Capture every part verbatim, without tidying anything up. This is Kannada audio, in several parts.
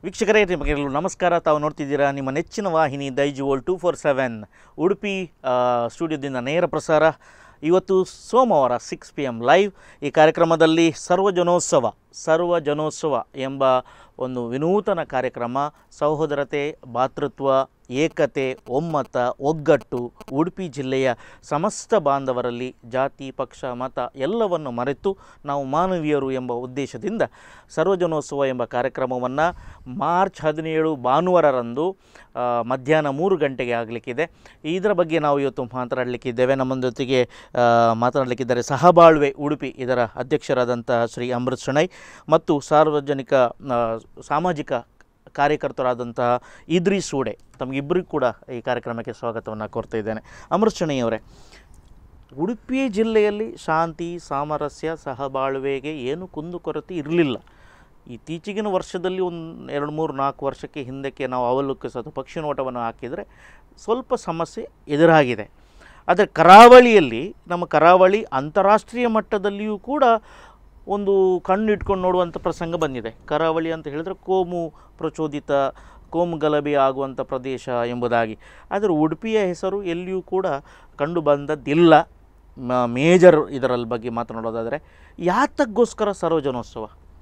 ವೀಕ್ಷಕರೇ ನಿಮಗೆಲ್ಲರೂ ನಮಸ್ಕಾರ. ತಾವು ನೋಡ್ತಿದ್ದೀರಾ ನಿಮ್ಮ ನೆಚ್ಚಿನ ವಾಹಿನಿ Daijiworld two four seven Udupi ಸ್ಟುಡಿಯೋದಿಂದ ನೇರ ಪ್ರಸಾರ. ಇವತ್ತು ಸೋಮವಾರ ಸಿಕ್ಸ್ ಪಿ ಎಮ್ ಲೈವ್. ಈ ಕಾರ್ಯಕ್ರಮದಲ್ಲಿ ಸರ್ವಜನೋತ್ಸವ ಸರ್ವಜನೋತ್ಸವ ಎಂಬ ಒಂದು ವಿನೂತನ ಕಾರ್ಯಕ್ರಮ. ಸಹೋದರತೆ, ಭಾತೃತ್ವ, ಏಕತೆ, ಒಮ್ಮತ, ಒಗ್ಗಟ್ಟು, ಉಡುಪಿ ಜಿಲ್ಲೆಯ ಸಮಸ್ತ ಬಾಂಧವರಲ್ಲಿ ಜಾತಿ, ಪಕ್ಷ, ಮತ ಎಲ್ಲವನ್ನು ಮರೆತು ನಾವು ಮಾನವೀಯರು ಎಂಬ ಉದ್ದೇಶದಿಂದ ಸರ್ವಜನೋತ್ಸವ ಎಂಬ ಕಾರ್ಯಕ್ರಮವನ್ನು ಮಾರ್ಚ್ ಹದಿನೇಳು ಭಾನುವಾರರಂದು ಮಧ್ಯಾಹ್ನ ಮೂರು ಗಂಟೆಗೆ ಆಗಲಿಕ್ಕಿದೆ. ಇದರ ಬಗ್ಗೆ ನಾವು ಇವತ್ತು ಮಾತನಾಡಲಿಕ್ಕಿದ್ದೇವೆ. ನಮ್ಮ ಜೊತೆಗೆ ಮಾತನಾಡಲಿಕ್ಕಿದ್ದಾರೆ ಸಹಬಾಳ್ವೆ ಉಡುಪಿ ಇದರ ಅಧ್ಯಕ್ಷರಾದಂತಹ ಶ್ರೀ ಅಮೃತ್ ಶೆಣೈ ಮತ್ತು ಸಾರ್ವಜನಿಕ ಸಾಮಾಜಿಕ ಕಾರ್ಯಕರ್ತರಾದಂತಹ ಇದ್ರಿಸ್ ಸೂಡೆ. ತಮಗಿಬ್ಬರಿಗೂ ಕೂಡ ಈ ಕಾರ್ಯಕ್ರಮಕ್ಕೆ ಸ್ವಾಗತವನ್ನು ಕೋರ್ತಾ ಇದ್ದೇನೆ. ಅಮೃತ್ ಶೆಣೈ ಅವರೇ, ಉಡುಪಿ ಜಿಲ್ಲೆಯಲ್ಲಿ ಶಾಂತಿ, ಸಾಮರಸ್ಯ, ಸಹಬಾಳ್ವೆಗೆ ಏನು ಕುಂದುಕೊರತೆ ಇರಲಿಲ್ಲ. ಇತ್ತೀಚಿಗಿನ ವರ್ಷದಲ್ಲಿ ಒಂದು ಎರಡು ಮೂರು ನಾಲ್ಕು ವರ್ಷಕ್ಕೆ ಹಿಂದಕ್ಕೆ ನಾವು ಅವಲೋಕಿಸೋದು ಪಕ್ಷಿ ನೋಟವನ್ನು ಹಾಕಿದರೆ ಸ್ವಲ್ಪ ಸಮಸ್ಯೆ ಎದುರಾಗಿದೆ. ಆದರೆ ಕರಾವಳಿಯಲ್ಲಿ ನಮ್ಮ ಕರಾವಳಿ ಅಂತಾರಾಷ್ಟ್ರೀಯ ಮಟ್ಟದಲ್ಲಿಯೂ ಕೂಡ ಒಂದು ಕಣ್ಣು ಇಟ್ಕೊಂಡು ನೋಡುವಂಥ ಪ್ರಸಂಗ ಬಂದಿದೆ. ಕರಾವಳಿ ಅಂತ ಹೇಳಿದರೆ ಕೋಮು ಪ್ರಚೋದಿತ, ಕೋಮು ಗಲಭೆ ಆಗುವಂಥ ಪ್ರದೇಶ ಎಂಬುದಾಗಿ. ಆದರೆ ಉಡುಪಿಯ ಹೆಸರು ಎಲ್ಲಿಯೂ ಕೂಡ ಕಂಡು ಬಂದದ್ದಿಲ್ಲ. ಮೇಜರ್ ಇದರಲ್ಲಿ ಬಗ್ಗೆ ಮಾತನಾಡೋದಾದರೆ ಯಾತಕ್ಕೋಸ್ಕರ ಸರ್ವಜನೋತ್ಸವ?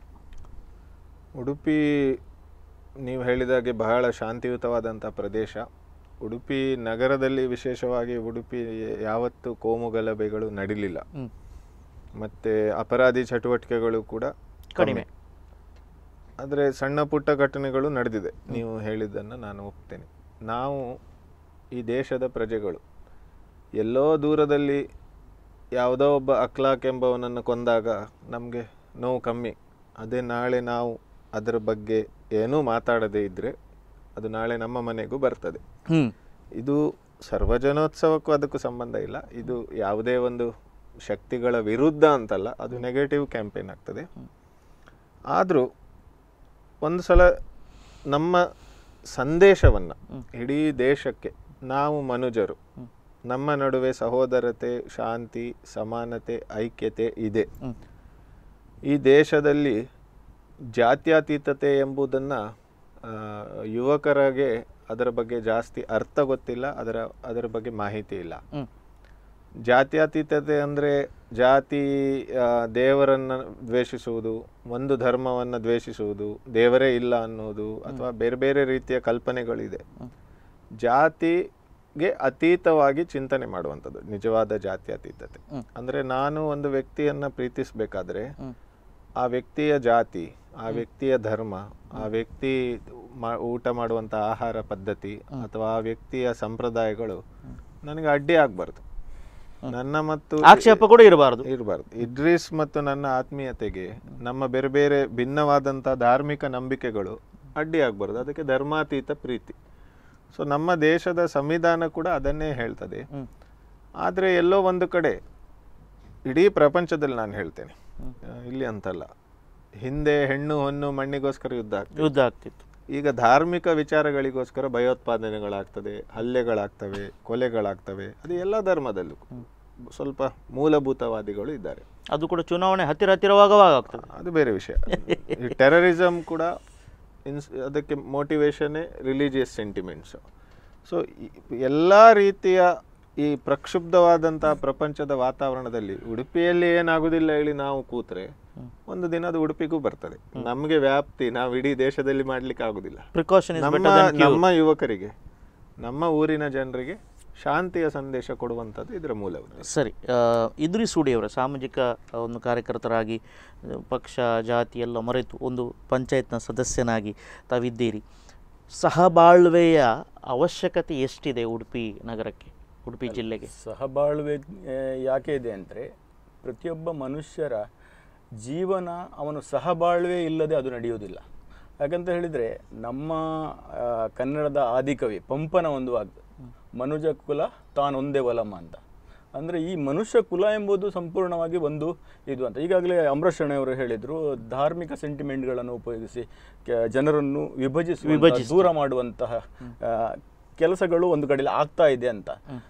ಉಡುಪಿ ನೀವು ಹೇಳಿದಾಗೆ ಬಹಳ ಶಾಂತಿಯುತವಾದಂಥ ಪ್ರದೇಶ. ಉಡುಪಿ ನಗರದಲ್ಲಿ ವಿಶೇಷವಾಗಿ ಉಡುಪಿ ಯಾವತ್ತೂ ಕೋಮು ಗಲಭೆಗಳು ನಡೀಲಿಲ್ಲ. ಮತ್ತು ಅಪರಾಧಿ ಚಟುವಟಿಕೆಗಳು ಕೂಡ ಕಡಿಮೆ. ಆದರೆ ಸಣ್ಣ ಪುಟ್ಟ ಘಟನೆಗಳು ನಡೆದಿದೆ. ನೀವು ಹೇಳಿದ್ದನ್ನು ನಾನು ಒಪ್ತೇನೆ. ನಾವು ಈ ದೇಶದ ಪ್ರಜೆಗಳು ಎಲ್ಲೋ ದೂರದಲ್ಲಿ ಯಾವುದೋ ಒಬ್ಬ ಅಕ್ಲಾಕ್ ಎಂಬವನನ್ನು ಕೊಂದಾಗ ನಮಗೆ ನೋವು ಕಮ್ಮಿ. ಅದೇ ನಾಳೆ ನಾವು ಅದರ ಬಗ್ಗೆ ಏನೂ ಮಾತಾಡದೇ ಇದ್ದರೆ ಅದು ನಾಳೆ ನಮ್ಮ ಮನೆಗೂ ಬರ್ತದೆ. ಇದು ಸರ್ವಜನೋತ್ಸವಕ್ಕೂ ಅದಕ್ಕೂ ಸಂಬಂಧ ಇಲ್ಲ. ಇದು ಯಾವುದೇ ಒಂದು ಶಕ್ತಿಗಳ ವಿರುದ್ಧ ಅಂತಲ್ಲ, ಅದು ನೆಗೆಟಿವ್ ಕ್ಯಾಂಪೇನ್ ಆಗ್ತದೆ. ಆದರೂ ಒಂದು ಸಲ ನಮ್ಮ ಸಂದೇಶವನ್ನು ಇಡೀ ದೇಶಕ್ಕೆ, ನಾವು ಮನುಜರು, ನಮ್ಮ ನಡುವೆ ಸಹೋದರತೆ, ಶಾಂತಿ, ಸಮಾನತೆ, ಐಕ್ಯತೆ ಇದೆ. ಈ ದೇಶದಲ್ಲಿ ಜಾತ್ಯತೀತತೆ ಎಂಬುದನ್ನು ಯುವಕರಿಗೆ ಅದರ ಬಗ್ಗೆ ಜಾಸ್ತಿ ಅರ್ಥ ಗೊತ್ತಿಲ್ಲ, ಅದರ ಅದರ ಬಗ್ಗೆ ಮಾಹಿತಿ ಇಲ್ಲ. ಜಾತ್ಯತೀತತೆ ಅಂದರೆ ಜಾತಿ, ದೇವರನ್ನು ದ್ವೇಷಿಸುವುದು, ಒಂದು ಧರ್ಮವನ್ನು ದ್ವೇಷಿಸುವುದು, ದೇವರೇ ಇಲ್ಲ ಅನ್ನೋದು, ಅಥವಾ ಬೇರೆ ಬೇರೆ ರೀತಿಯ ಕಲ್ಪನೆಗಳಿದೆ. ಜಾತಿಗೆ ಅತೀತವಾಗಿ ಚಿಂತನೆ ಮಾಡುವಂಥದ್ದು ನಿಜವಾದ ಜಾತ್ಯತೀತತೆ. ಅಂದರೆ ನಾನು ಒಂದು ವ್ಯಕ್ತಿಯನ್ನು ಪ್ರೀತಿಸಬೇಕಾದ್ರೆ ಆ ವ್ಯಕ್ತಿಯ ಜಾತಿ, ಆ ವ್ಯಕ್ತಿಯ ಧರ್ಮ, ಆ ವ್ಯಕ್ತಿ ಊಟ ಮಾಡುವಂಥ ಆಹಾರ ಪದ್ಧತಿ ಅಥವಾ ಆ ವ್ಯಕ್ತಿಯ ಸಂಪ್ರದಾಯಗಳು ನನಗೆ ಅಡ್ಡಿ ಆಗಬಾರ್ದು. ನನ್ನ ಮತ್ತು ಆಕ್ಷೇಪ ಕೂಡ ಇರಬಾರ್ದು ಇರಬಾರ್ದು ಇಡ್ರಿಸ್ ಮತ್ತು ನನ್ನ ಆತ್ಮೀಯತೆಗೆ ನಮ್ಮ ಬೇರೆ ಬೇರೆ ಭಿನ್ನವಾದಂಥ ಧಾರ್ಮಿಕ ನಂಬಿಕೆಗಳು ಅಡ್ಡಿ ಆಗಬಾರ್ದು. ಅದಕ್ಕೆ ಧರ್ಮಾತೀತ ಪ್ರೀತಿ. ಸೊ ನಮ್ಮ ದೇಶದ ಸಂವಿಧಾನ ಕೂಡ ಅದನ್ನೇ ಹೇಳ್ತದೆ. ಆದರೆ ಎಲ್ಲೋ ಒಂದು ಕಡೆ ಇಡೀ ಪ್ರಪಂಚದಲ್ಲಿ ನಾನು ಹೇಳ್ತೇನೆ, ಇಲ್ಲಿ ಅಂತಲ್ಲ, ಹಿಂದೆ ಹೆಣ್ಣು ಹೊನ್ನು ಮಣ್ಣಿಗೋಸ್ಕರ ಯುದ್ಧ ಆಗ್ತದೆ ಯುದ್ಧ ಆಗ್ತಿತ್ತು. ಈಗ ಧಾರ್ಮಿಕ ವಿಚಾರಗಳಿಗೋಸ್ಕರ ಭಯೋತ್ಪಾದನೆಗಳಾಗ್ತದೆ, ಹಲ್ಲೆಗಳಾಗ್ತವೆ, ಕೊಲೆಗಳಾಗ್ತವೆ. ಅದು ಎಲ್ಲ ಧರ್ಮದಲ್ಲೂ ಸ್ವಲ್ಪ ಮೂಲಭೂತವಾದಿಗಳು ಇದ್ದಾರೆ. ಅದು ಕೂಡ ಚುನಾವಣೆ ಹತ್ತಿರ ಹತ್ತಿರವಾಗವಾಗ ಆಗ್ತದೆ, ಅದು ಬೇರೆ ವಿಷಯ. ಈ ಟೆರರಿಸಮ್ ಕೂಡ ಇನ್ಸ್ ಅದಕ್ಕೆ ಮೋಟಿವೇಶನ್ನೇ ರಿಲಿಜಿಯಸ್ ಸೆಂಟಿಮೆಂಟ್ಸು. ಸೊ ಎಲ್ಲ ರೀತಿಯ ಈ ಪ್ರಕ್ಷುಬ್ಧವಾದಂಥ ಪ್ರಪಂಚದ ವಾತಾವರಣದಲ್ಲಿ ಉಡುಪಿಯಲ್ಲಿ ಏನಾಗುವುದಿಲ್ಲ ಹೇಳಿ ನಾವು ಕೂತ್ರೆ ಒಂದು ದಿನ ಅದು ಉಡುಪಿಗೂ ಬರ್ತದೆ. ನಮಗೆ ವ್ಯಾಪ್ತಿ ನಾವು ಇಡೀ ದೇಶದಲ್ಲಿ ಮಾಡ್ಲಿಕ್ಕೆ ಆಗುದಿಲ್ಲ. ನಮ್ಮ ಯುವಕರಿಗೆ, ನಮ್ಮ ಊರಿನ ಜನರಿಗೆ ಶಾಂತಿಯ ಸಂದೇಶ ಕೊಡುವಂಥದ್ದು ಇದರ ಮೂಲ. ಸರಿ, ಇದ್ರಿಸ್ ಸೂಡೆ ಅವರ ಸಾಮಾಜಿಕ ಒಂದು ಕಾರ್ಯಕರ್ತರಾಗಿ ಪಕ್ಷ ಜಾತಿ ಎಲ್ಲ ಮರೆತು ಒಂದು ಪಂಚಾಯತ್ನ ಸದಸ್ಯನಾಗಿ ತಾವಿದ್ದೀರಿ. ಸಹಬಾಳ್ವೆಯ ಅವಶ್ಯಕತೆ ಎಷ್ಟಿದೆ ಉಡುಪಿ ನಗರಕ್ಕೆ, ಉಡುಪಿ ಜಿಲ್ಲೆಗೆ? ಸಹಬಾಳ್ವೆ ಯಾಕೆ ಇದೆ ಅಂದರೆ ಪ್ರತಿಯೊಬ್ಬ ಮನುಷ್ಯರ ಜೀವನ ಅವನು ಸಹಬಾಳ್ವೆ ಇಲ್ಲದೆ ಅದು ನಡೆಯುವುದಿಲ್ಲ. ಯಾಕಂತ ಹೇಳಿದರೆ ನಮ್ಮ ಕನ್ನಡದ ಆದಿಕವಿ ಪಂಪನ ಒಂದು ವಾಗ್ದು, ಮನುಜ ಕುಲ ತಾನೊಂದೇ ಒಲಮ ಅಂತ. ಅಂದರೆ ಈ ಮನುಷ್ಯ ಕುಲ ಎಂಬುದು ಸಂಪೂರ್ಣವಾಗಿ ಒಂದು ಇದು ಅಂತ. ಈಗಾಗಲೇ ಅಮೃತ್ ಶೆಣೈ ಅವರು ಹೇಳಿದರು, ಧಾರ್ಮಿಕ ಸೆಂಟಿಮೆಂಟ್ಗಳನ್ನು ಉಪಯೋಗಿಸಿ ಜನರನ್ನು ವಿಭಜಿಸಿ ದೂರ ಮಾಡುವಂತಹ ಕೆಲಸಗಳು ಒಂದು ಕಡೆಯಲ್ಲಿ ಆಗ್ತಾ ಇದೆ ಅಂತ.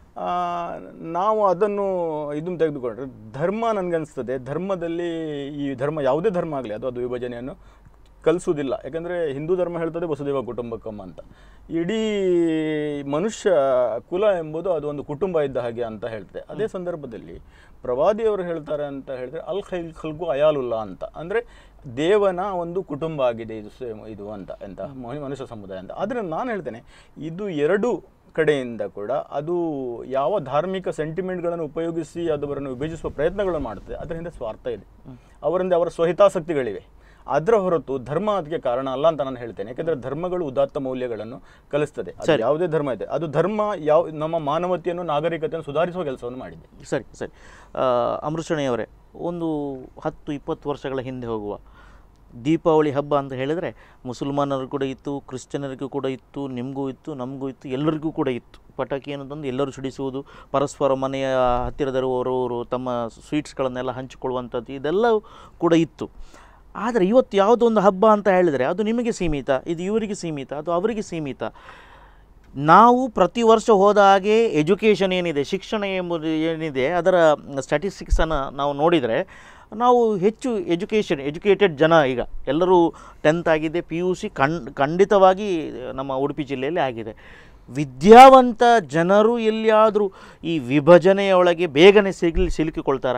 ನಾವು ಅದನ್ನು ಇದನ್ನು ತೆಗೆದುಕೊಂಡ್ರೆ ಧರ್ಮ ನನಗನ್ನಿಸ್ತದೆ, ಧರ್ಮದಲ್ಲಿ ಈ ಧರ್ಮ ಯಾವುದೇ ಧರ್ಮ ಆಗಲಿ ಅದು ಅದು ವಿಭಜನೆಯನ್ನು ಕಲಿಸೋದಿಲ್ಲ. ಯಾಕಂದರೆ ಹಿಂದೂ ಧರ್ಮ ಹೇಳ್ತದೆ ವಸುದೇವ ಕುಟುಂಬಕಂ ಅಂತ. ಇಡೀ ಮನುಷ್ಯ ಕುಲ ಎಂಬುದು ಅದು ಒಂದು ಕುಟುಂಬ ಇದ್ದ ಹಾಗೆ ಅಂತ ಹೇಳ್ತದೆ. ಅದೇ ಸಂದರ್ಭದಲ್ಲಿ ಪ್ರವಾದಿಯವರು ಹೇಳ್ತಾರೆ ಅಂತ ಹೇಳಿದ್ರೆ ಅಲ್ ಖೈಲ್ ಖಲ್ಗು ಅಯಾಲುಲ್ಲಾ ಅಂತ, ಅಂದರೆ ದೇವನ ಒಂದು ಕುಟುಂಬ ಆಗಿದೆ ಇದು ಇದು ಅಂತ ಎಂತ ಮನುಷ್ಯ ಸಮುದಾಯ ಅಂತ. ಆದರೆ ನಾನು ಹೇಳ್ತೇನೆ ಇದು ಎರಡು ಕಡೆಯಿಂದ ಕೂಡ ಅದು ಯಾವ ಧಾರ್ಮಿಕ ಸೆಂಟಿಮೆಂಟ್ಗಳನ್ನು ಉಪಯೋಗಿಸಿ ಅದವರನ್ನು ವಿಭಜಿಸುವ ಪ್ರಯತ್ನಗಳನ್ನು ಮಾಡುತ್ತದೆ, ಅದರಿಂದ ಸ್ವಾರ್ಥ ಇದೆ, ಅವರಿಂದ ಅವರ ಸ್ವಹಿತಾಸಕ್ತಿಗಳಿವೆ. ಅದರ ಹೊರತು ಧರ್ಮ ಅದಕ್ಕೆ ಕಾರಣ ಅಲ್ಲ ಅಂತ ನಾನು ಹೇಳ್ತೇನೆ. ಯಾಕೆಂದರೆ ಧರ್ಮಗಳು ಉದಾತ್ತ ಮೌಲ್ಯಗಳನ್ನು ಕಲಿಸ್ತದೆ. ಅದು ಯಾವುದೇ ಧರ್ಮ ಇದೆ, ಅದು ಧರ್ಮ ಯಾವ ನಮ್ಮ ಮಾನವತೆಯನ್ನು ನಾಗರಿಕತೆಯನ್ನು ಸುಧಾರಿಸುವ ಕೆಲಸವನ್ನು ಮಾಡಿದೆ. ಸರಿ ಸರಿ ಅಮೃತ್ ಶೆಣೈ ಅವರೇ, ಒಂದು ಹತ್ತು ಇಪ್ಪತ್ತು ವರ್ಷಗಳ ಹಿಂದೆ ಹೋಗುವ ದೀಪಾವಳಿ ಹಬ್ಬ ಅಂತ ಹೇಳಿದರೆ ಮುಸಲ್ಮಾನರು ಕೂಡ ಇತ್ತು, ಕ್ರಿಶ್ಚಿಯನರಿಗೂ ಕೂಡ ಇತ್ತು, ನಿಮಗೂ ಇತ್ತು, ನಮಗೂ ಇತ್ತು, ಎಲ್ಲರಿಗೂ ಕೂಡ ಇತ್ತು. ಪಟಾಕಿಯನ್ನು ತಂದು ಎಲ್ಲರೂ ಸಿಡಿಸುವುದು, ಪರಸ್ಪರ ಮನೆಯ ಹತ್ತಿರದವರವರು ತಮ್ಮ ಸ್ವೀಟ್ಸ್ಗಳನ್ನೆಲ್ಲ ಹಂಚಿಕೊಳ್ಳುವಂಥದ್ದು ಇದೆಲ್ಲವೂ ಕೂಡ ಇತ್ತು. ಆದರೆ ಇವತ್ತು ಯಾವುದೊಂದು ಹಬ್ಬ ಅಂತ ಹೇಳಿದರೆ ಅದು ನಿಮಗೆ ಸೀಮಿತ, ಇದು ಇವರಿಗೆ ಸೀಮಿತ, ಅದು ಅವರಿಗೆ ಸೀಮಿತ. ನಾವು ಪ್ರತಿ ವರ್ಷ ಹೋದ ಹಾಗೆ ಎಜುಕೇಷನ್ ಏನಿದೆ, ಶಿಕ್ಷಣ ಎಂಬುದು ಏನಿದೆ, ಅದರ ಸ್ಟ್ಯಾಟಿಸ್ಟಿಕ್ಸನ್ನು ನಾವು ನೋಡಿದರೆ ನಾವು ಹೆಚ್ಚು ಎಜುಕೇಷನ್ ಎಜುಕೇಟೆಡ್ ಜನ ಈಗ ಎಲ್ಲರೂ ಟೆಂತ್ ಆಗಿದೆ, ಪಿ ಯು ಸಿ ಖಂಡ್ ಖಂಡಿತವಾಗಿ ನಮ್ಮ ಉಡುಪಿ ಜಿಲ್ಲೆಯಲ್ಲಿ ಆಗಿದೆ. ವಿದ್ಯಾವಂತ ಜನರು ಎಲ್ಲಿಯಾದರೂ ಈ ವಿಭಜನೆಯೊಳಗೆ ಬೇಗನೆ ಸಿಗಲಿ ಸಿಲುಕಿಕೊಳ್ತಾರಾ?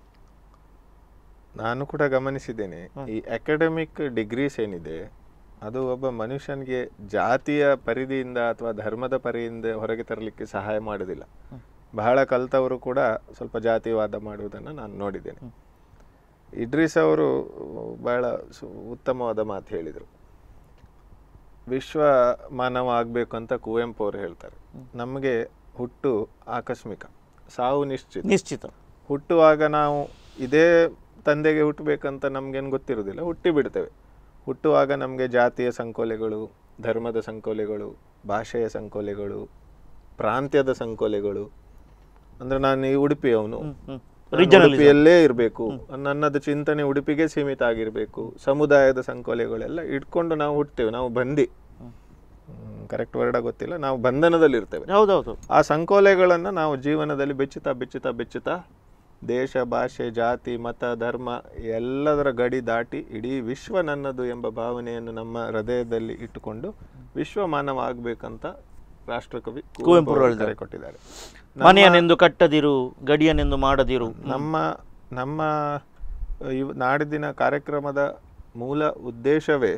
ನಾನು ಕೂಡ ಗಮನಿಸಿದ್ದೇನೆ. ಈ ಅಕಾಡೆಮಿಕ್ ಡಿಗ್ರೀಸ್ ಏನಿದೆ ಅದು ಒಬ್ಬ ಮನುಷ್ಯನಿಗೆ ಜಾತಿಯ ಪರಿಧಿಯಿಂದ ಅಥವಾ ಧರ್ಮದ ಪರಿಧಿಯಿಂದ ಹೊರಗೆ ತರಲಿಕ್ಕೆ ಸಹಾಯ ಮಾಡೋದಿಲ್ಲ. ಬಹಳ ಕಲಿತವರು ಕೂಡ ಸ್ವಲ್ಪ ಜಾತಿವಾದ ಮಾಡುವುದನ್ನು ನಾನು ನೋಡಿದ್ದೇನೆ. ಇಡ್ರಿಸ್ ಅವರು ಬಹಳ ಉತ್ತಮವಾದ ಮಾತು ಹೇಳಿದರು. ವಿಶ್ವ ಮಾನವ ಆಗಬೇಕು ಅಂತ ಕುವೆಂಪು ಅವರು ಹೇಳ್ತಾರೆ. ನಮಗೆ ಹುಟ್ಟು ಆಕಸ್ಮಿಕ, ಸಾವು ನಿಶ್ಚಿತ. ನಿಶ್ಚಿತ ಹುಟ್ಟುವಾಗ ನಾವು ಇದೇ ತಂದೆಗೆ ಹುಟ್ಟಬೇಕಂತ ನಮಗೇನು ಗೊತ್ತಿರೋದಿಲ್ಲ, ಹುಟ್ಟಿ ಬಿಡ್ತೇವೆ. ಹುಟ್ಟುವಾಗ ನಮಗೆ ಜಾತಿಯ ಸಂಕೋಲೆಗಳು, ಧರ್ಮದ ಸಂಕೋಲೆಗಳು, ಭಾಷೆಯ ಸಂಕೋಲೆಗಳು, ಪ್ರಾಂತ್ಯದ ಸಂಕೋಲೆಗಳು. ಅಂದರೆ ನಾನು ಈ ಉಡುಪಿಯವನು, ಉಡುಪಿಯಲ್ಲೇ ಇರಬೇಕು, ನನ್ನದು ಚಿಂತನೆ ಉಡುಪಿಗೆ ಸೀಮಿತ ಆಗಿರಬೇಕು, ಸಮುದಾಯದ ಸಂಕೋಲೆಗಳೆಲ್ಲ ಇಟ್ಕೊಂಡು ನಾವು ಹುಟ್ಟುತ್ತೇವೆ. ನಾವು ಬಂದಿ, ಕರೆಕ್ಟ್ ವರ್ಡ ಗೊತ್ತಿಲ್ಲ, ನಾವು ಬಂಧನದಲ್ಲಿ ಇರ್ತೇವೆ. ಹೌದೌದು. ಆ ಸಂಕೋಲೆಗಳನ್ನು ನಾವು ಜೀವನದಲ್ಲಿ ಬೆಚ್ಚುತ್ತಾ ಬೆಚ್ಚುತ್ತಾ ಬೆಚ್ಚುತ್ತಾ ದೇಶ, ಭಾಷೆ, ಜಾತಿ, ಮತ, ಧರ್ಮ ಎಲ್ಲದರ ಗಡಿ ದಾಟಿ ಇಡೀ ವಿಶ್ವ ನನ್ನದು ಎಂಬ ಭಾವನೆಯನ್ನು ನಮ್ಮ ಹೃದಯದಲ್ಲಿ ಇಟ್ಟುಕೊಂಡು ವಿಶ್ವ ಮಾನವ ಆಗಬೇಕಂತ ರಾಷ್ಟ್ರಕವಿ ಕುವೆಂಪು ಕರೆ ಕೊಟ್ಟಿದ್ದಾರೆ. ಮನೆಯನೆಂದು ಕಟ್ಟದಿರು, ಗಡಿಯನೆಂದು ಮಾಡದಿರು. ನಮ್ಮ ನಮ್ಮ ಇವ್ ನಾಡಿನ ಕಾರ್ಯಕ್ರಮದ ಮೂಲ ಉದ್ದೇಶವೇ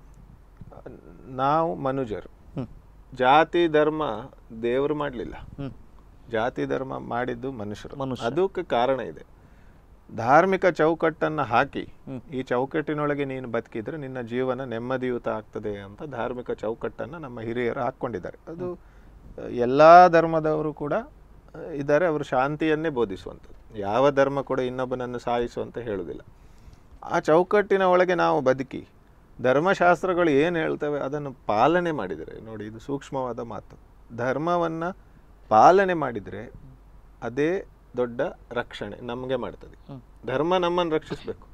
ನಾವು ಮನುಜರು. ಜಾತಿ ಧರ್ಮ ದೇವರು ಮಾಡಲಿಲ್ಲ, ಜಾತಿ ಧರ್ಮ ಮಾಡಿದ್ದು ಮನುಷ್ಯರು. ಅದಕ್ಕೆ ಕಾರಣ ಇದೆ. ಧಾರ್ಮಿಕ ಚೌಕಟ್ಟನ್ನು ಹಾಕಿ ಈ ಚೌಕಟ್ಟಿನೊಳಗೆ ನೀನು ಬದುಕಿದ್ರೆ ನಿನ್ನ ಜೀವನ ನೆಮ್ಮದಿಯುತ ಆಗ್ತದೆ ಅಂತ ಧಾರ್ಮಿಕ ಚೌಕಟ್ಟನ್ನು ನಮ್ಮ ಹಿರಿಯರು ಹಾಕ್ಕೊಂಡಿದ್ದಾರೆ. ಅದು ಎಲ್ಲ ಧರ್ಮದವರು ಕೂಡ ಇದ್ದಾರೆ. ಅವರು ಶಾಂತಿಯನ್ನೇ ಬೋಧಿಸುವಂಥದ್ದು. ಯಾವ ಧರ್ಮ ಕೂಡ ಇನ್ನೊಬ್ಬನನ್ನು ಸಾಯಿಸುವಂತ ಹೇಳುವುದಿಲ್ಲ. ಆ ಚೌಕಟ್ಟಿನ ಒಳಗೆ ನಾವು ಬದುಕಿ ಧರ್ಮಶಾಸ್ತ್ರಗಳು ಏನು ಹೇಳ್ತವೆ ಅದನ್ನು ಪಾಲನೆ ಮಾಡಿದರೆ, ನೋಡಿ ಇದು ಸೂಕ್ಷ್ಮವಾದ ಮಾತು, ಧರ್ಮವನ್ನು ಪಾಲನೆ ಮಾಡಿದರೆ ಅದೇ ದೊಡ್ಡ ರಕ್ಷಣೆ ನಮಗೆ ಮಾಡ್ತದೆ. ಧರ್ಮ ನಮ್ಮನ್ನು ರಕ್ಷಿಸಬೇಕು.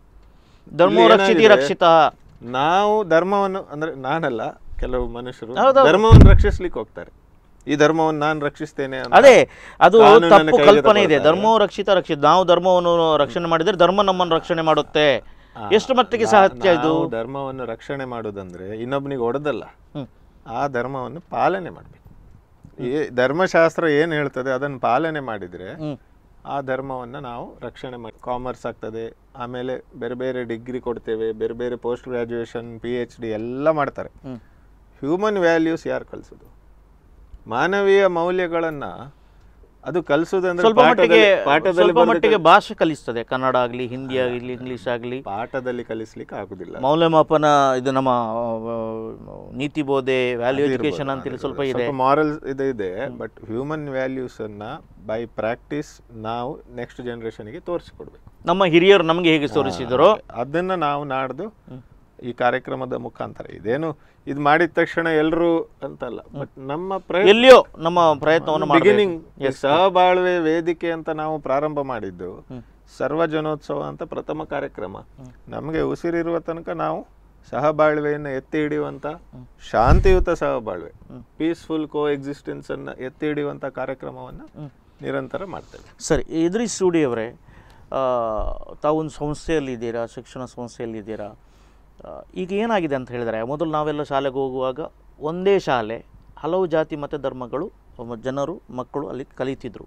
ನಾವು ಧರ್ಮವನ್ನು, ಅಂದ್ರೆ ನಾನಲ್ಲ, ಕೆಲವು ಮನುಷ್ಯರು ಧರ್ಮವನ್ನು ರಕ್ಷಿಸ್ಲಿಕ್ಕೆ ಹೋಗ್ತಾರೆ. ಈ ಧರ್ಮವನ್ನು ನಾನು ರಕ್ಷಿಸ್ತೇನೆ, ಅದೇ ಅದು ತಪ್ಪು ಕಲ್ಪನೆ ಇದೆ. ಧರ್ಮವು ರಕ್ಷಿತ ರಕ್ಷಿತ, ನಾವು ಧರ್ಮವನ್ನು ರಕ್ಷಣೆ ಮಾಡಿದರೆ ಧರ್ಮ ನಮ್ಮನ್ನು ರಕ್ಷಣೆ ಮಾಡುತ್ತೆ. ಎಷ್ಟು ಮಟ್ಟಿಗೆ ಸಾಧ್ಯ ಇದು? ಧರ್ಮವನ್ನು ರಕ್ಷಣೆ ಮಾಡುವುದಂದ್ರೆ ಇನ್ನೊಬ್ಬನಿಗೆ ಹೊಡೆದಲ್ಲ, ಆ ಧರ್ಮವನ್ನು ಪಾಲನೆ ಮಾಡಬೇಕು. ಈ ಧರ್ಮಶಾಸ್ತ್ರ ಏನು ಹೇಳ್ತದೆ ಅದನ್ನು ಪಾಲನೆ ಮಾಡಿದರೆ ಆ ಧರ್ಮವನ್ನು ನಾವು ರಕ್ಷಣೆ ಮಾಡಿ. ಕಾಮರ್ಸ್ ಆಗ್ತದೆ, ಆಮೇಲೆ ಬೇರೆ ಬೇರೆ ಡಿಗ್ರಿ ಕೊಡ್ತೇವೆ, ಬೇರೆ ಬೇರೆ post graduation, P H D ಎಲ್ಲ ಮಾಡ್ತಾರೆ. ಹ್ಯೂಮನ್ ವ್ಯಾಲ್ಯೂಸ್ ಯಾರು ಕಲಿಸೋದು? ಮಾನವೀಯ ಮೌಲ್ಯಗಳನ್ನು ಅದು ಕಲಿಸೋದಂದ್ರೆ ಸ್ವಲ್ಪ ಮಟ್ಟಿಗೆ ಸ್ವಲ್ಪ ಮಟ್ಟಿಗೆ ಭಾಷೆ ಕಲಿಸ್ತದೆ. ಕನ್ನಡ ಆಗಲಿ, ಹಿಂದಿ ಆಗಲಿ, ಇಂಗ್ಲಿಷ್ ಆಗಲಿ ಪಾಠದಲ್ಲಿ ಕಲಿಸ್ಲಿಕ್ಕೆ ಆಗುದಿಲ್ಲ. ಮೌಲ್ಯಮಾಪನ ಇದು ನಮ್ಮ ನೀತಿ ಬೋಧೆ, ವ್ಯಾಲ್ಯೂ ಎಜುಕೇಶನ್ ಅಂತೇಳಿ ಸ್ವಲ್ಪ ಇದೆ, ಮಾರಲ್ ಇದು ಇದೆ. ಬಟ್ ಹ್ಯೂಮನ್ ವ್ಯಾಲ್ಯೂಸ್ ಅನ್ನ ಬೈ ಪ್ರಾಕ್ಟೀಸ್ ನಾವು ನೆಕ್ಸ್ಟ್ ಜನರೇಷನ್ಗೆ ತೋರಿಸಿಕೊಡ್ಬೇಕು. ನಮ್ಮ ಹಿರಿಯರು ನಮಗೆ ಹೇಗೆ ತೋರಿಸಿದರೋ ಅದನ್ನ ನಾವು ನಾಡ್ದು ಈ ಕಾರ್ಯಕ್ರಮದ ಮುಖಾಂತರ, ಇದೇನು ಇದು ಮಾಡಿದ ತಕ್ಷಣ ಎಲ್ಲರೂ ಅಂತಲ್ಲ, ಬಟ್ ನಮ್ಮ ಎಲ್ಲಿಯೋ ನಮ್ಮ ಪ್ರಯತ್ನವನ್ನು ಬಿಗಿನಿಂಗ್ ಸಹಬಾಳ್ವೆ ವೇದಿಕೆ ಅಂತ ನಾವು ಪ್ರಾರಂಭ ಮಾಡಿದ್ದು ಸರ್ವಜನೋತ್ಸವ ಅಂತ ಪ್ರಥಮ ಕಾರ್ಯಕ್ರಮ. ನಮಗೆ ಉಸಿರಿರುವ ತನಕ ನಾವು ಸಹಬಾಳ್ವೆಯನ್ನು ಎತ್ತಿ ಹಿಡಿಯುವಂತ, ಶಾಂತಿಯುತ ಸಹಬಾಳ್ವೆ, ಪೀಸ್ಫುಲ್ ಕೋ ಎಕ್ಸಿಸ್ಟೆನ್ಸ್ ಅನ್ನ ಎತ್ತಿ ಹಿಡಿಯುವಂತ ಕಾರ್ಯಕ್ರಮವನ್ನು ನಿರಂತರ ಮಾಡ್ತೇವೆ. ಸರಿ, ಇದ್ರಿಸ್ ಸ್ಟುಡಿಯೋವರೇ, ತಾವೊಂದು ಸಂಸ್ಥೆಯಲ್ಲಿದ್ದೀರಾ, ಶಿಕ್ಷಣ ಸಂಸ್ಥೆಯಲ್ಲಿದ್ದೀರಾ. ಈಗ ಏನಾಗಿದೆ ಅಂತ ಹೇಳಿದರೆ, ಮೊದಲು ನಾವೆಲ್ಲ ಶಾಲೆಗೆ ಹೋಗುವಾಗ ಒಂದೇ ಶಾಲೆ, ಹಲವು ಜಾತಿ ಮತ್ತು ಧರ್ಮಗಳು ಜನರು ಮಕ್ಕಳು ಅಲ್ಲಿ ಕಲಿತಿದ್ರು.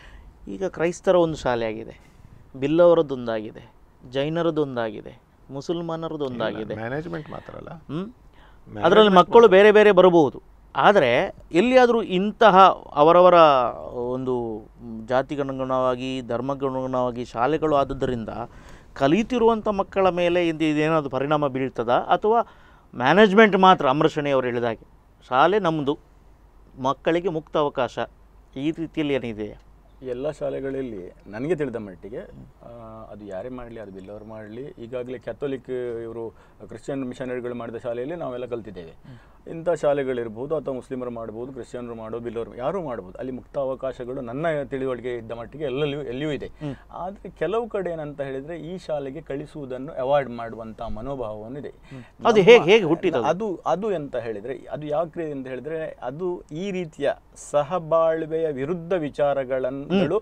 ಈಗ ಕ್ರೈಸ್ತರ ಒಂದು ಶಾಲೆ ಆಗಿದೆ, ಬಿಲ್ಲವರದ್ದೊಂದಾಗಿದೆ, ಜೈನರದೊಂದಾಗಿದೆ, ಮುಸಲ್ಮಾನರದೊಂದಾಗಿದೆ. ಮ್ಯಾನೇಜ್ಮೆಂಟ್ ಮಾತ್ರ ಅಲ್ಲ, ಹ್ಞೂ ಅದರಲ್ಲಿ ಮಕ್ಕಳು ಬೇರೆ ಬೇರೆ ಬರಬಹುದು. ಆದರೆ ಎಲ್ಲಿಯಾದರೂ ಇಂತಹ ಅವರವರ ಒಂದು ಜಾತಿಗನುಗುಣವಾಗಿ ಧರ್ಮಗನುಗುಣವಾಗಿ ಶಾಲೆಗಳು ಆದುದರಿಂದ ಕಲಿತಿರುವಂಥ ಮಕ್ಕಳ ಮೇಲೆ ಇದು ಇದೇನಾದರೂ ಪರಿಣಾಮ ಬೀಳ್ತದಾ, ಅಥವಾ ಮ್ಯಾನೇಜ್ಮೆಂಟ್ ಮಾತ್ರ ಅಮೃತ್ ಶೆಣೈ ಅವರು ಹೇಳಿದ ಹಾಗೆ ಶಾಲೆ ನಮ್ಮದು, ಮಕ್ಕಳಿಗೆ ಮುಕ್ತ ಅವಕಾಶ, ಈ ರೀತಿಯಲ್ಲಿ ಏನಿದೆಯಾ? ಎಲ್ಲ ಶಾಲೆಗಳಲ್ಲಿ ನನಗೆ ತಿಳಿದ ಮಟ್ಟಿಗೆ ಅದು ಯಾರೇ ಮಾಡಲಿ, ಅದು ಬಿಲ್ಲವರು ಮಾಡಲಿ, ಈಗಾಗಲೇ ಕ್ಯಾಥೋಲಿಕ್ ಇವರು ಕ್ರಿಶ್ಚಿಯನ್ ಮಿಷನರಿಗಳು ಮಾಡಿದ ಶಾಲೆಯಲ್ಲಿ ನಾವೆಲ್ಲ ಕಲ್ತಿದ್ದೇವೆ. ಇಂಥ ಶಾಲೆಗಳಿರ್ಬೋದು, ಅಥವಾ ಮುಸ್ಲಿಮರು ಮಾಡ್ಬೋದು, ಕ್ರಿಶ್ಚಿಯನ್ರು ಮಾಡ್ಬೋದು, ಬಿಲ್ಲವರು ಯಾರೂ ಮಾಡ್ಬೋದು. ಅಲ್ಲಿ ಮುಕ್ತ ಅವಕಾಶಗಳು ನನ್ನ ತಿಳಿವಳಿಕೆ ಇದ್ದ ಮಟ್ಟಿಗೆ ಎಲ್ಲೆಲ್ಲೂ ಎಲ್ಲಿಯೂ ಇದೆ. ಆದರೆ ಕೆಲವು ಕಡೆ ಏನಂತ ಹೇಳಿದರೆ ಈ ಶಾಲೆಗೆ ಕಳಿಸುವುದನ್ನು ಅವಾಯ್ಡ್ ಮಾಡುವಂಥ ಮನೋಭಾವವನ್ನು ಇದೆ. ಅದು ಹೇಗೆ ಹೇಗೆ ಹುಟ್ಟಿದ ಅದು ಅದು ಎಂತ ಹೇಳಿದರೆ, ಅದು ಯಾಕೆ ಅಂತ ಹೇಳಿದರೆ, ಅದು ಈ ರೀತಿಯ ಸಹಬಾಳ್ವೆಯ ವಿರುದ್ಧ ವಿಚಾರಗಳನ್ನು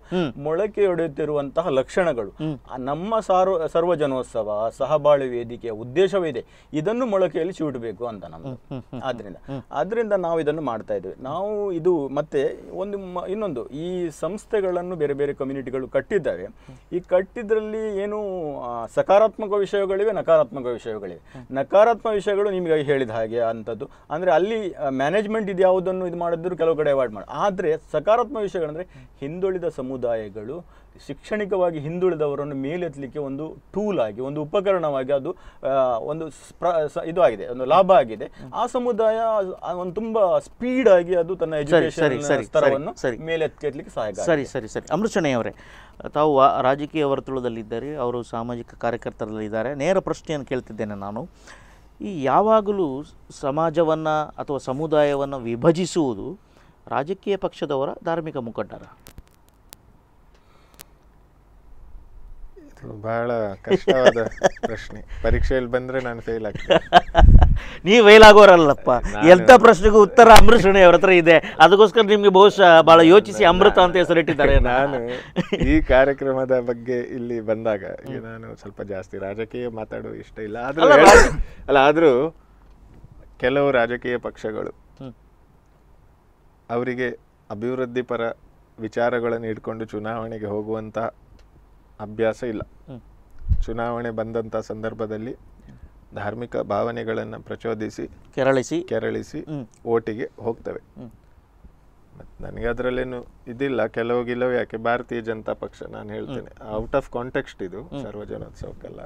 ಮೊಳಕೆಯೊಡೆಯುತ್ತಿರುವಂತಹ ಲಕ್ಷಣಗಳು. ನಮ್ಮ ಸಾರ್ವ ಸರ್ವಜನೋತ್ಸವ ಸಹಬಾಳ್ವೆ ವೇದಿಕೆಯ ಉದ್ದೇಶವೇ ಇದೆ, ಇದನ್ನು ಮೊಳಕೆಯಲ್ಲಿ ಚೂಟಬೇಕು ಅಂತ ನಮ್ಮದು. ಆದ್ರಿಂದ ಆದ್ರಿಂದ ನಾವು ಇದನ್ನು ಮಾಡ್ತಾ ಇದ್ದೇವೆ. ನಾವು ಇದು ಮತ್ತೆ ಒಂದು ಇನ್ನೊಂದು, ಈ ಸಂಸ್ಥೆಗಳನ್ನು ಬೇರೆ ಬೇರೆ ಕಮ್ಯುನಿಟಿಗಳು ಕಟ್ಟಿದ್ದಾವೆ. ಈ ಕಟ್ಟಿದ್ರಲ್ಲಿ ಏನು ಸಕಾರಾತ್ಮಕ ವಿಷಯಗಳಿವೆ, ನಕಾರಾತ್ಮಕ ವಿಷಯಗಳಿವೆ. ನಕಾರಾತ್ಮಕ ವಿಷಯಗಳು ನಿಮಗೆ ಹೇಳಿದ ಹಾಗೆ ಅಂಥದ್ದು, ಅಂದರೆ ಅಲ್ಲಿ ಮ್ಯಾನೇಜ್ಮೆಂಟ್ ಇದು ಯಾವುದನ್ನು ಇದು ಮಾಡಿದ್ರು ಕೆಲವು ಕಡೆ ಅವಾಯ್ಡ್ ಮಾಡಿ. ಆದರೆ ಸಕಾರಾತ್ಮಕ ವಿಷಯಗಳಂದರೆ ಹಿಂದುಳಿದ ಸಮುದಾಯಗಳು ಶಿಕ್ಷಣಿಕವಾಗಿ ಹಿಂದುಳಿದವರನ್ನು ಮೇಲೆತ್ತಲಿಕ್ಕೆ ಒಂದು ಟೂಲ್ ಆಗಿ, ಒಂದು ಉಪಕರಣವಾಗಿ ಅದು ಒಂದು ಇದು ಆಗಿದೆ, ಒಂದು ಲಾಭ ಆಗಿದೆ. ಆ ಸಮುದಾಯ ಒಂದು ತುಂಬಾ ಸ್ಪೀಡ್ ಆಗಿ ಅದು ತನ್ನ ಎಜುಕೇಶನ್ ಸ್ತರವನ್ನು ಮೇಲೆತ್ತಲಿಕ್ಕೆ ಸಹಾಯ. ಸರಿ ಸರಿ ಸರಿ ಅಮೃತ್ ಶೆಣೈ ಅವರೇ, ತಾವು ರಾಜಕೀಯ ವರ್ತುಳದಲ್ಲಿದ್ದಾರೆ, ಅವರು ಸಾಮಾಜಿಕ ಕಾರ್ಯಕರ್ತರಲ್ಲಿದ್ದಾರೆ. ನೇರ ಪ್ರಶ್ನೆಯನ್ನು ಕೇಳ್ತಿದ್ದೇನೆ ನಾನು. ಈ ಯಾವಾಗಲೂ ಸಮಾಜವನ್ನು ಅಥವಾ ಸಮುದಾಯವನ್ನು ವಿಭಜಿಸುವುದು ರಾಜಕೀಯ ಪಕ್ಷದವರ ಧಾರ್ಮಿಕ ಮುಖಂಡರ? ಬಹಳ ಕಷ್ಟವಾದ ಪ್ರಶ್ನೆ. ಪರೀಕ್ಷೆಯಲ್ಲಿ ಬಂದ್ರೆ ನಾನು ಫೇಲ್ ಆಗ್ತೇನೆ. ನೀವು ಫೇಲ್ ಆಗೋರಲ್ಲಪ್ಪ, ಎಂಥ ಪ್ರಶ್ನೆಗೂ ಉತ್ತರ ಅಮೃತ್ ಶೆಣೈ ಅವ್ರ ಹತ್ರ ಇದೆ. ಅದಕ್ಕೋಸ್ಕರ ನಿಮ್ಗೆ ಬಹುಶಃ ಬಹಳ ಯೋಚಿಸಿ ಅಮೃತ ಅಂತ ಹೆಸರಿಟ್ಟಿದ್ದಾರೆ. ನಾನು ಈ ಕಾರ್ಯಕ್ರಮದ ಬಗ್ಗೆ ಇಲ್ಲಿ ಬಂದಾಗ ನಾನು ಸ್ವಲ್ಪ ಜಾಸ್ತಿ ರಾಜಕೀಯ ಮಾತಾಡುವ ಇಷ್ಟ ಇಲ್ಲ. ಆದ್ರೂ ಅಲ್ಲ ಆದ್ರೂ ಕೆಲವು ರಾಜಕೀಯ ಪಕ್ಷಗಳು ಅವರಿಗೆ ಅಭಿವೃದ್ಧಿ ಪರ ವಿಚಾರಗಳನ್ನು ಇಟ್ಕೊಂಡು ಚುನಾವಣೆಗೆ ಹೋಗುವಂತ ಅಭ್ಯಾಸ ಇಲ್ಲ. ಚುನಾವಣೆ ಬಂದಂಥ ಸಂದರ್ಭದಲ್ಲಿ ಧಾರ್ಮಿಕ ಭಾವನೆಗಳನ್ನು ಪ್ರಚೋದಿಸಿ ಕೆರಳಿಸಿ ಕೆರಳಿಸಿ ಓಟಿಗೆ ಹೋಗ್ತವೆ. ನನಗೆ ಅದರಲ್ಲೇನು ಇದಿಲ್ಲ, ಕೆಲವು ಗಿಲವು ಯಾಕೆ, ಭಾರತೀಯ ಜನತಾ ಪಕ್ಷ ನಾನು ಹೇಳ್ತೇನೆ, ಔಟ್ ಆಫ್ ಕಾಂಟೆಕ್ಸ್ಟ್ ಇದು ಸರ್ವಜನೋತ್ಸವಕ್ಕೆಲ್ಲ.